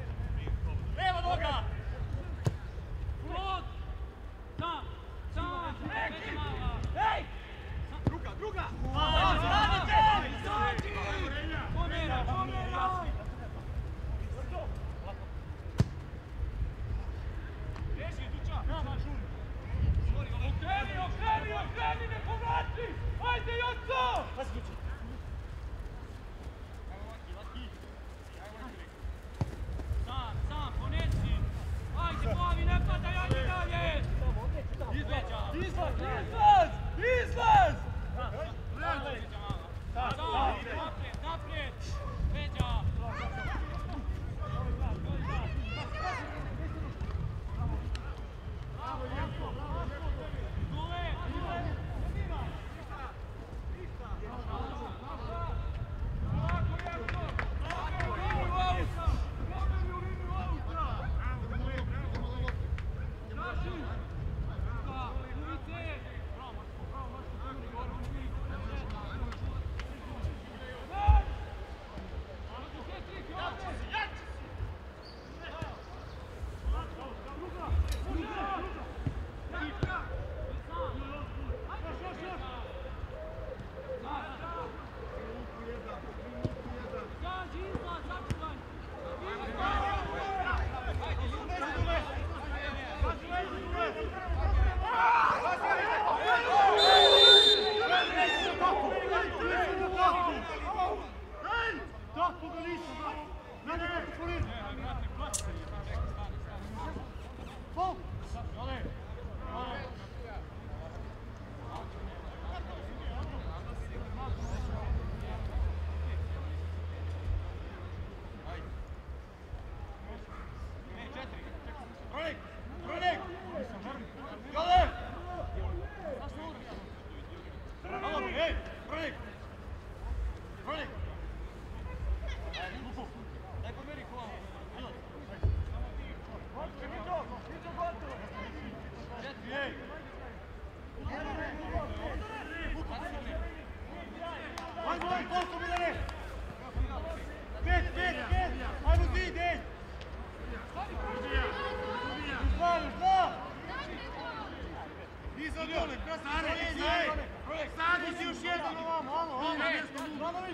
Levo noga! Flot! Sam! Sam!
koliko Milane? Pet, pet, pet! Ajmo ti, dej! Dva, dva! Iza dole, krasno srednje, ej! Sad si još jedan ovamo, alo, alo, mjesto, Ivanović!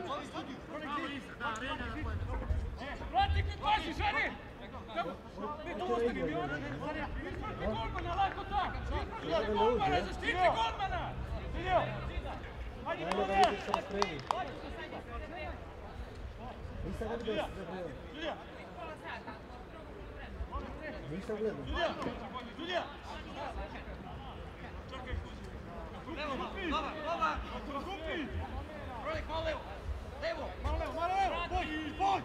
Vrati kod paši, žari! Ne, to ostani, mi ono, izvrti golmana, lako tako! Izvrti golmana, zaštiti golmana!
Vidio! Hajde, Milane!
Nisam ga vidio za vreme.
Julija!
Nisam gledao.
Julija! Julija! Levo, lava, lava! Skupi! Rolik, malo levo! Levo! Malo levo, malo levo! Boj, boj!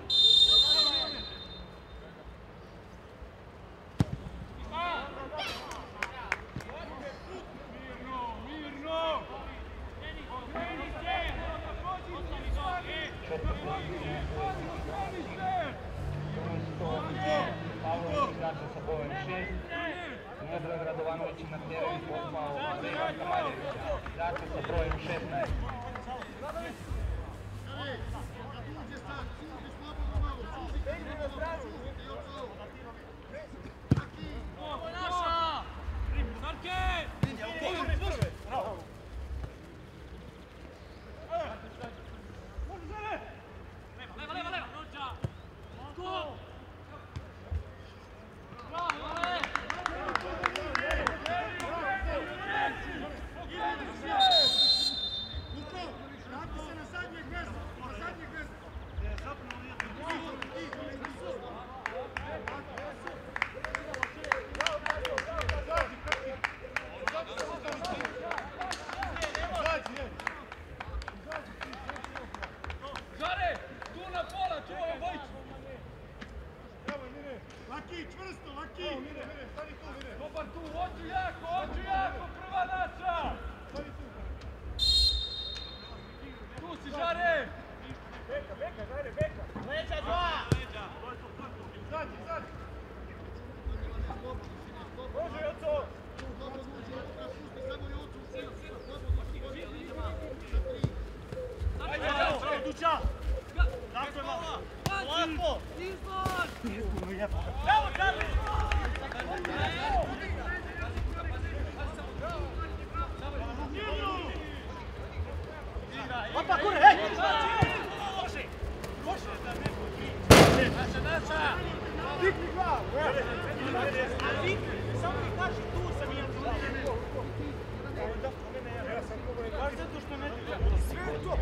Mirno, mirno! Okreni se! Okreni se!
Pavlović igrače sa bojem šest, Miodrag Radovanović na terenu poslao Ivan Kamarevića, igrače sa brojem šesnaest.
Naša! Sarke!
Bravo!
Leva, leva, leva! Go! Bravo, ale!
Luko, vrati se na zadnjeg mjesta, na zadnjeg mjesta.
Žare! Tu na pola, tu ovo bojicu!
Laki, čvrsto, Laki! Stani tu, Mine!
Dobar tu, ođu jako, ođu jako, prva naša!
Stani tu!
Tu si, Žare!
Beka, beka, Žare, beka!
Leđa dva!
Zadnji, zadnji! Može, Joco! Ajde, bravo, Duća! Tako je malo! Lako!
Izbor!
Bravo, Čarli! Opa, kure, hej! Može! Može! Naša, naša! Dikni glavu! A dikni! Samo mi kaži, tu sam ja. Ja sam govorio, baš zato što ne ti gleda. Sve to!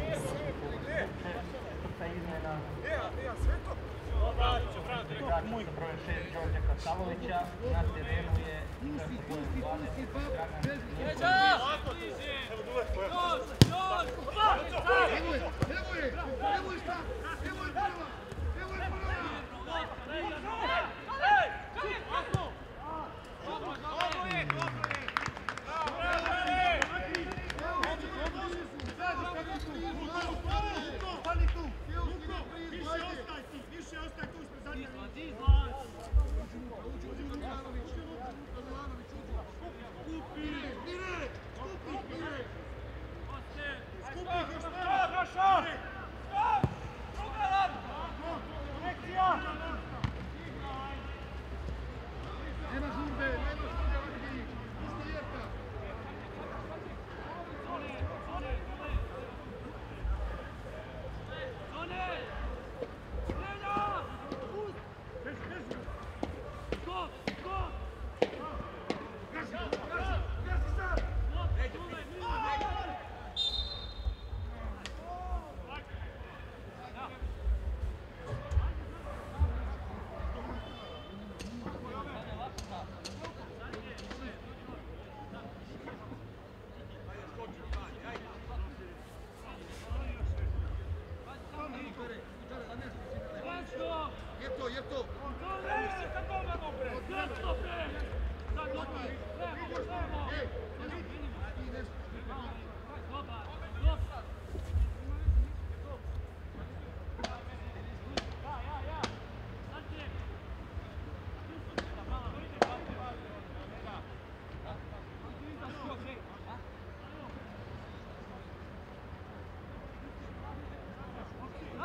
Prva izmjena.
Ja, sve to!
Igrač sa brojem šest Đorđe Kasalovića, na terenu je igrač sa brojem dvadeset Dragan
Jeđa!
Evo duvac, koja?
Još, još!
Evo je, evo je, evo je šta, evo je prva, evo je prva!
Ej! Ako! Dobro je, dobro je!
Bravo, ej! Stani tu, više ostaj ti, više ostaj tu ispred zadnjeg. Skupi, Mire, skupi, Mire! Skupi, još šta, Gaša! Druga lap! Konekcija! Nema žurbe, nema žurbe, Vargi! Isto Jerka! Je to, je to!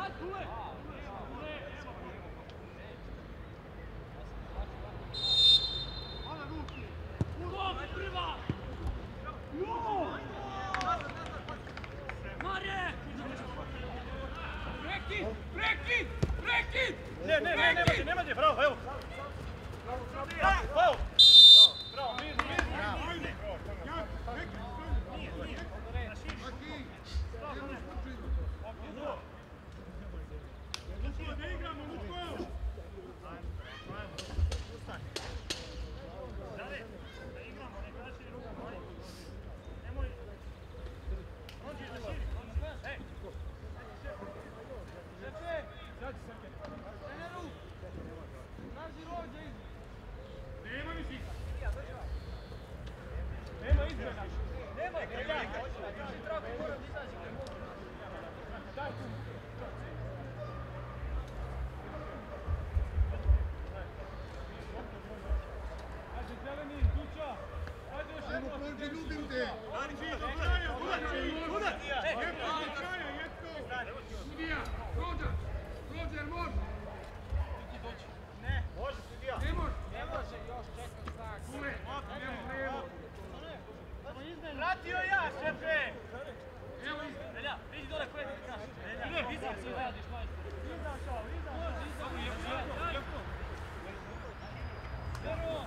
Prekid! Prekid!
Ne, ne, ne, nema ti, nema ti, bravo, evo. Bravo! Bravo, mir, mir, mir.
Da igramo, Lučko!
Vratio ja, šefe! Evo izgleda. Elja, vidi dole koje ti kaš. Elja, vidi se radiš, majster. Izašao, izašao. Vero!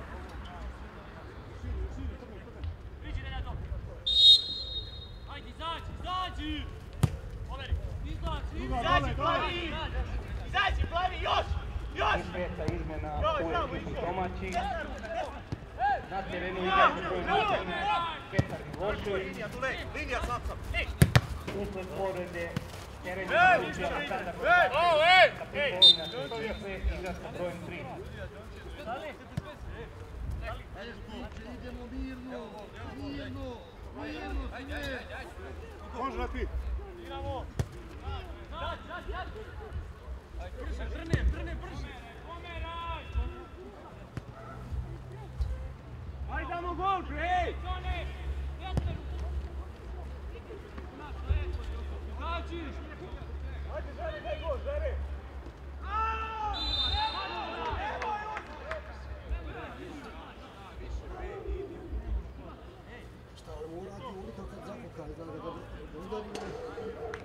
Priđi, Elja, to. Hajde, izađi, izađi! Overi, izađi, izađi, plavi! Izađi, plavi, još! Još!
Peta izmjena u ekipu domaći. Na terenu igra Petar Milošević.
Linija, tu lej, linija, sam sam.
Usled povrede teren
Ej,
je
ništa, ej!
Aleksandar
Ej!
Kapipovina Čepe igra sa brojem tri.
Idemo mirno, mirno, mirno, sve. Može da ti.
Igramo!
Brže, brne, brne, brže! Pomeraj!
Ajde damo gol, ej!
Izađiš!
Ajde, žari, daj gol, žari!
Šta ali mu uradi uliko kad zapukali, zna da ga udari nešto.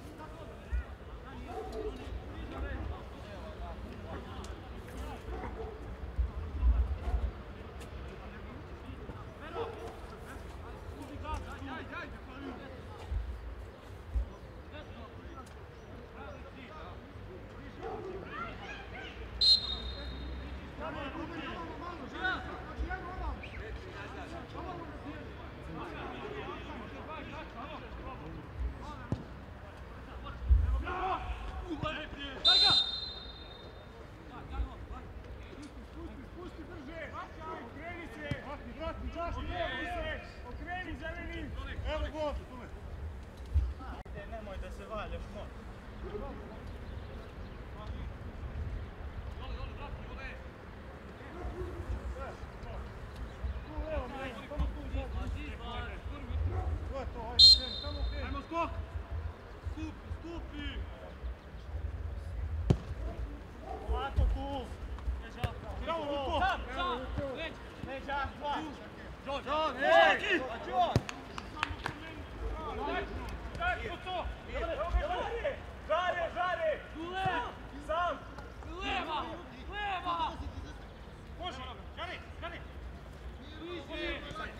Okreni zeleni! Evo gol!
Ajde, nemoj da se valješ, moj.
Ajmo skok! Stupi, stupi!
Ovako tu!
Bravo, Luko!
Sam, sam! Leđ!
Leđa, dva!
John!
John,
Ej!
ej!
John!
Daj, ko to?
Žare, žare!
Dule!
Sam!
Leva! Leva!
Može! Žani, žani!
Bliže!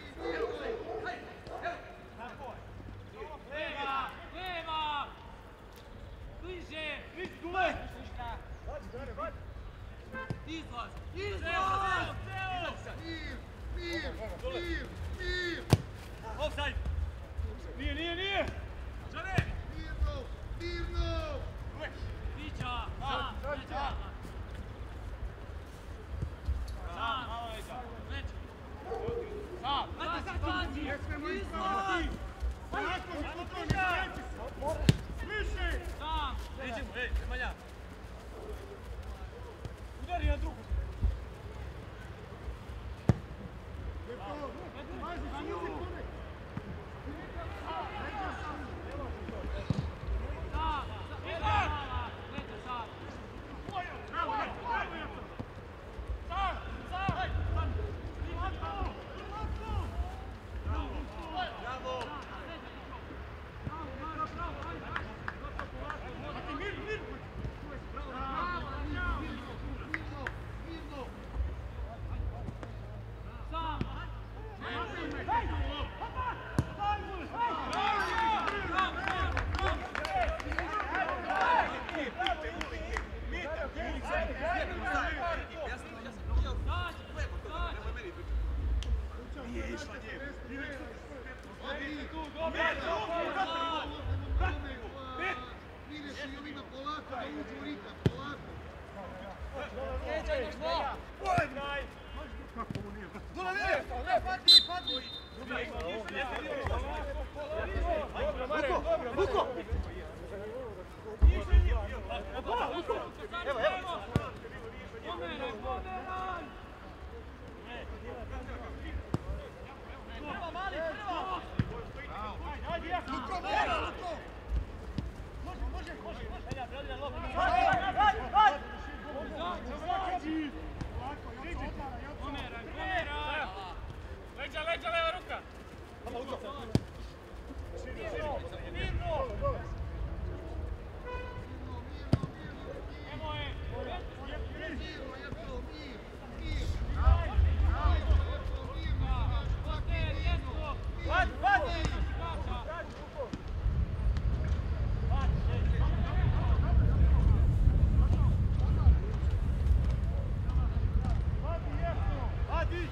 Leva! Leva! Bliže!
Bliži, Dule!
Vađi, žare, vađi!
Izlaz! Izlaz!
Mir, mir, mir, mir.
Offside!
Nije, nije, nije!
Žare!
Mirno, mirno.
Viđa! Sam! Viđa!
Sam, malo leđa!
Leđ!
Sam!
Ajde sad pazi!
Ne smemo
Izlaz!
ispavati! Polako, Luko, ne sreći se! Više!
Sam!
Leđemo, ej, Nemanja!
Udari na drugu! Pazi, pazi!
Sam! Izlaz!
Neđa, imaš dva!
Dole, ne! Ne, padni, padni! Luko! Luko! Evo, evo!
Pomeraj, pomeraj! Prva, mali, prva!
Ajde, ja! Luko, mora, Luko! Može, može, može! Elja, Bradlja, lopta! Ajde, ajde, ajde!
Zađi! Pomeraj, pomeraj!
Leđa, leđa, leva ruka!
Mirno! Mirno!
Evo je!
Pad, pad! Adi!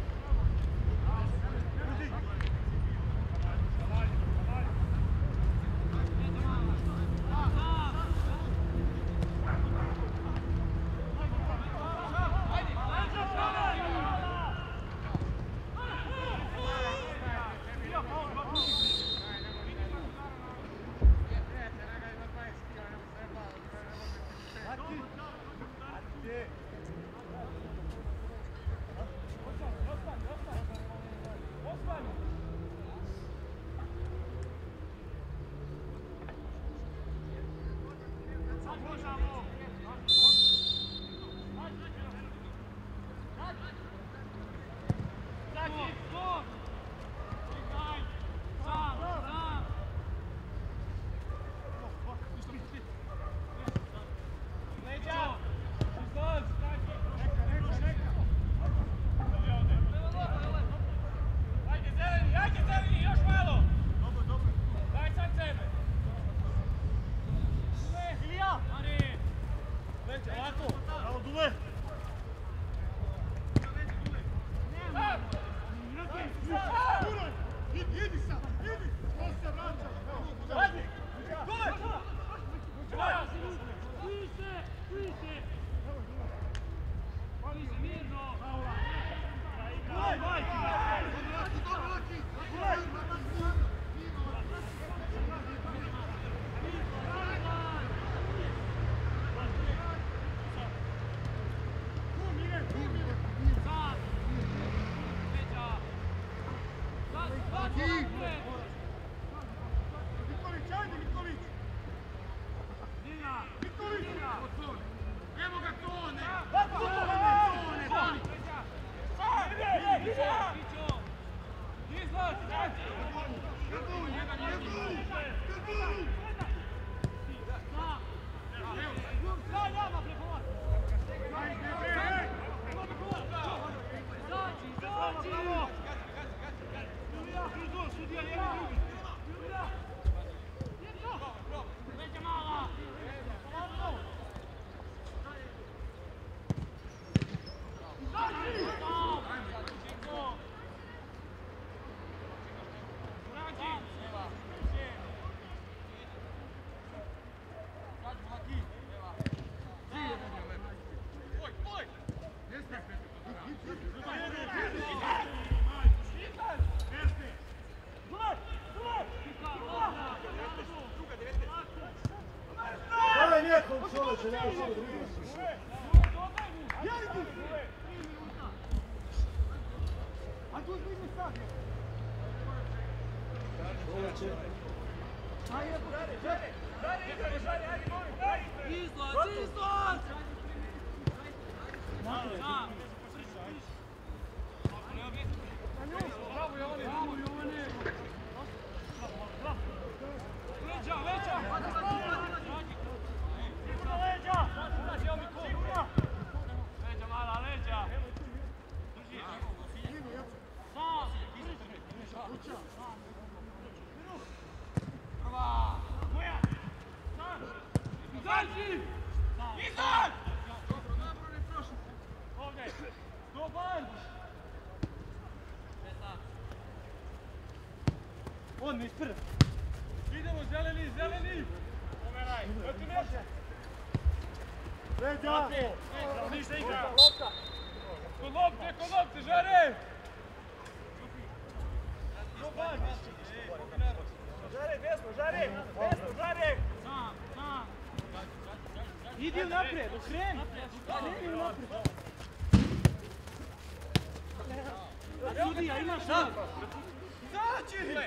Izlaz, izlaz! Bravo Jovane! Bravo Jovane! Leđa, leđa!
Sigurno leđa!
Leđa mala, leđa! Drži! Sam! Prva!
Moja!
Izađi!
Izad!
Ovdje! Dobar! On mi isprv!
Idemo, zeleni, zeleni!
Pomeraj! Eto neće!
Peđa!
Ništa igra!
Kod lopte, kod lopte, žare!
Žare, desno, žare! Desno, žare!
Sam, sam.
Idi naprijed, okreni! Okreni naprijed! Sudija, imaš šal!
Izađi!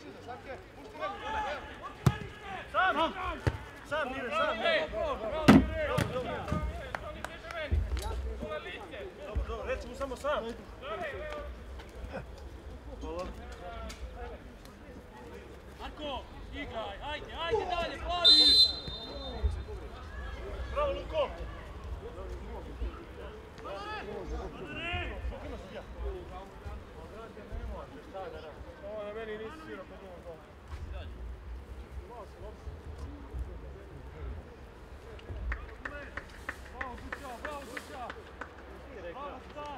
Sam! Sam, Mire, sam!
Bravo, bravo, Mire!
Dobro, dobro, reci mu samo sam! Hvala.
Marko, igraj, ajde, ajde dalje, plavi!
Bravo, Luko!
Ovo na meni nisi svirao kod drugog gola. Bravo, Duća, bravo, Duća! Bravo, Stan!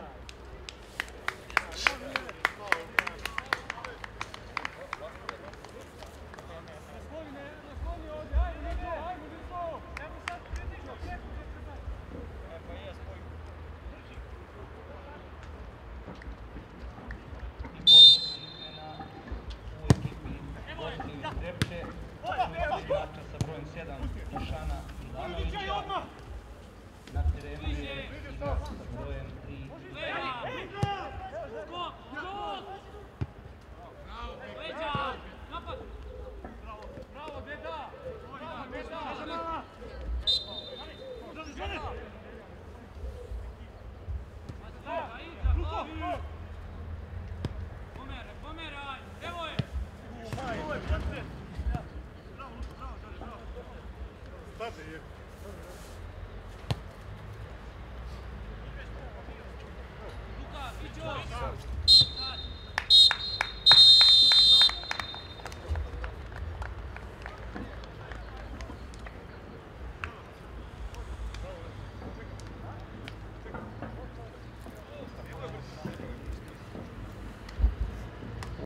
Nasloni, ne, nasloni ovdje, ajmo, Niko, ajmo, Niko! Evo sad, Niko, e, pa je, spoj.
Trepče, igrača sa brojem sedam, Dušana Ivanovića. Na terenu je igrač sa brojem tri.
Skok, skok! Leđa, napad!
Bravo, deda! Bravo, deda!
Pomere, pomeraj! Evo je!
Bravo, Luko, bravo, bravo! Bravo, Luko, bravo, bravo!
State je.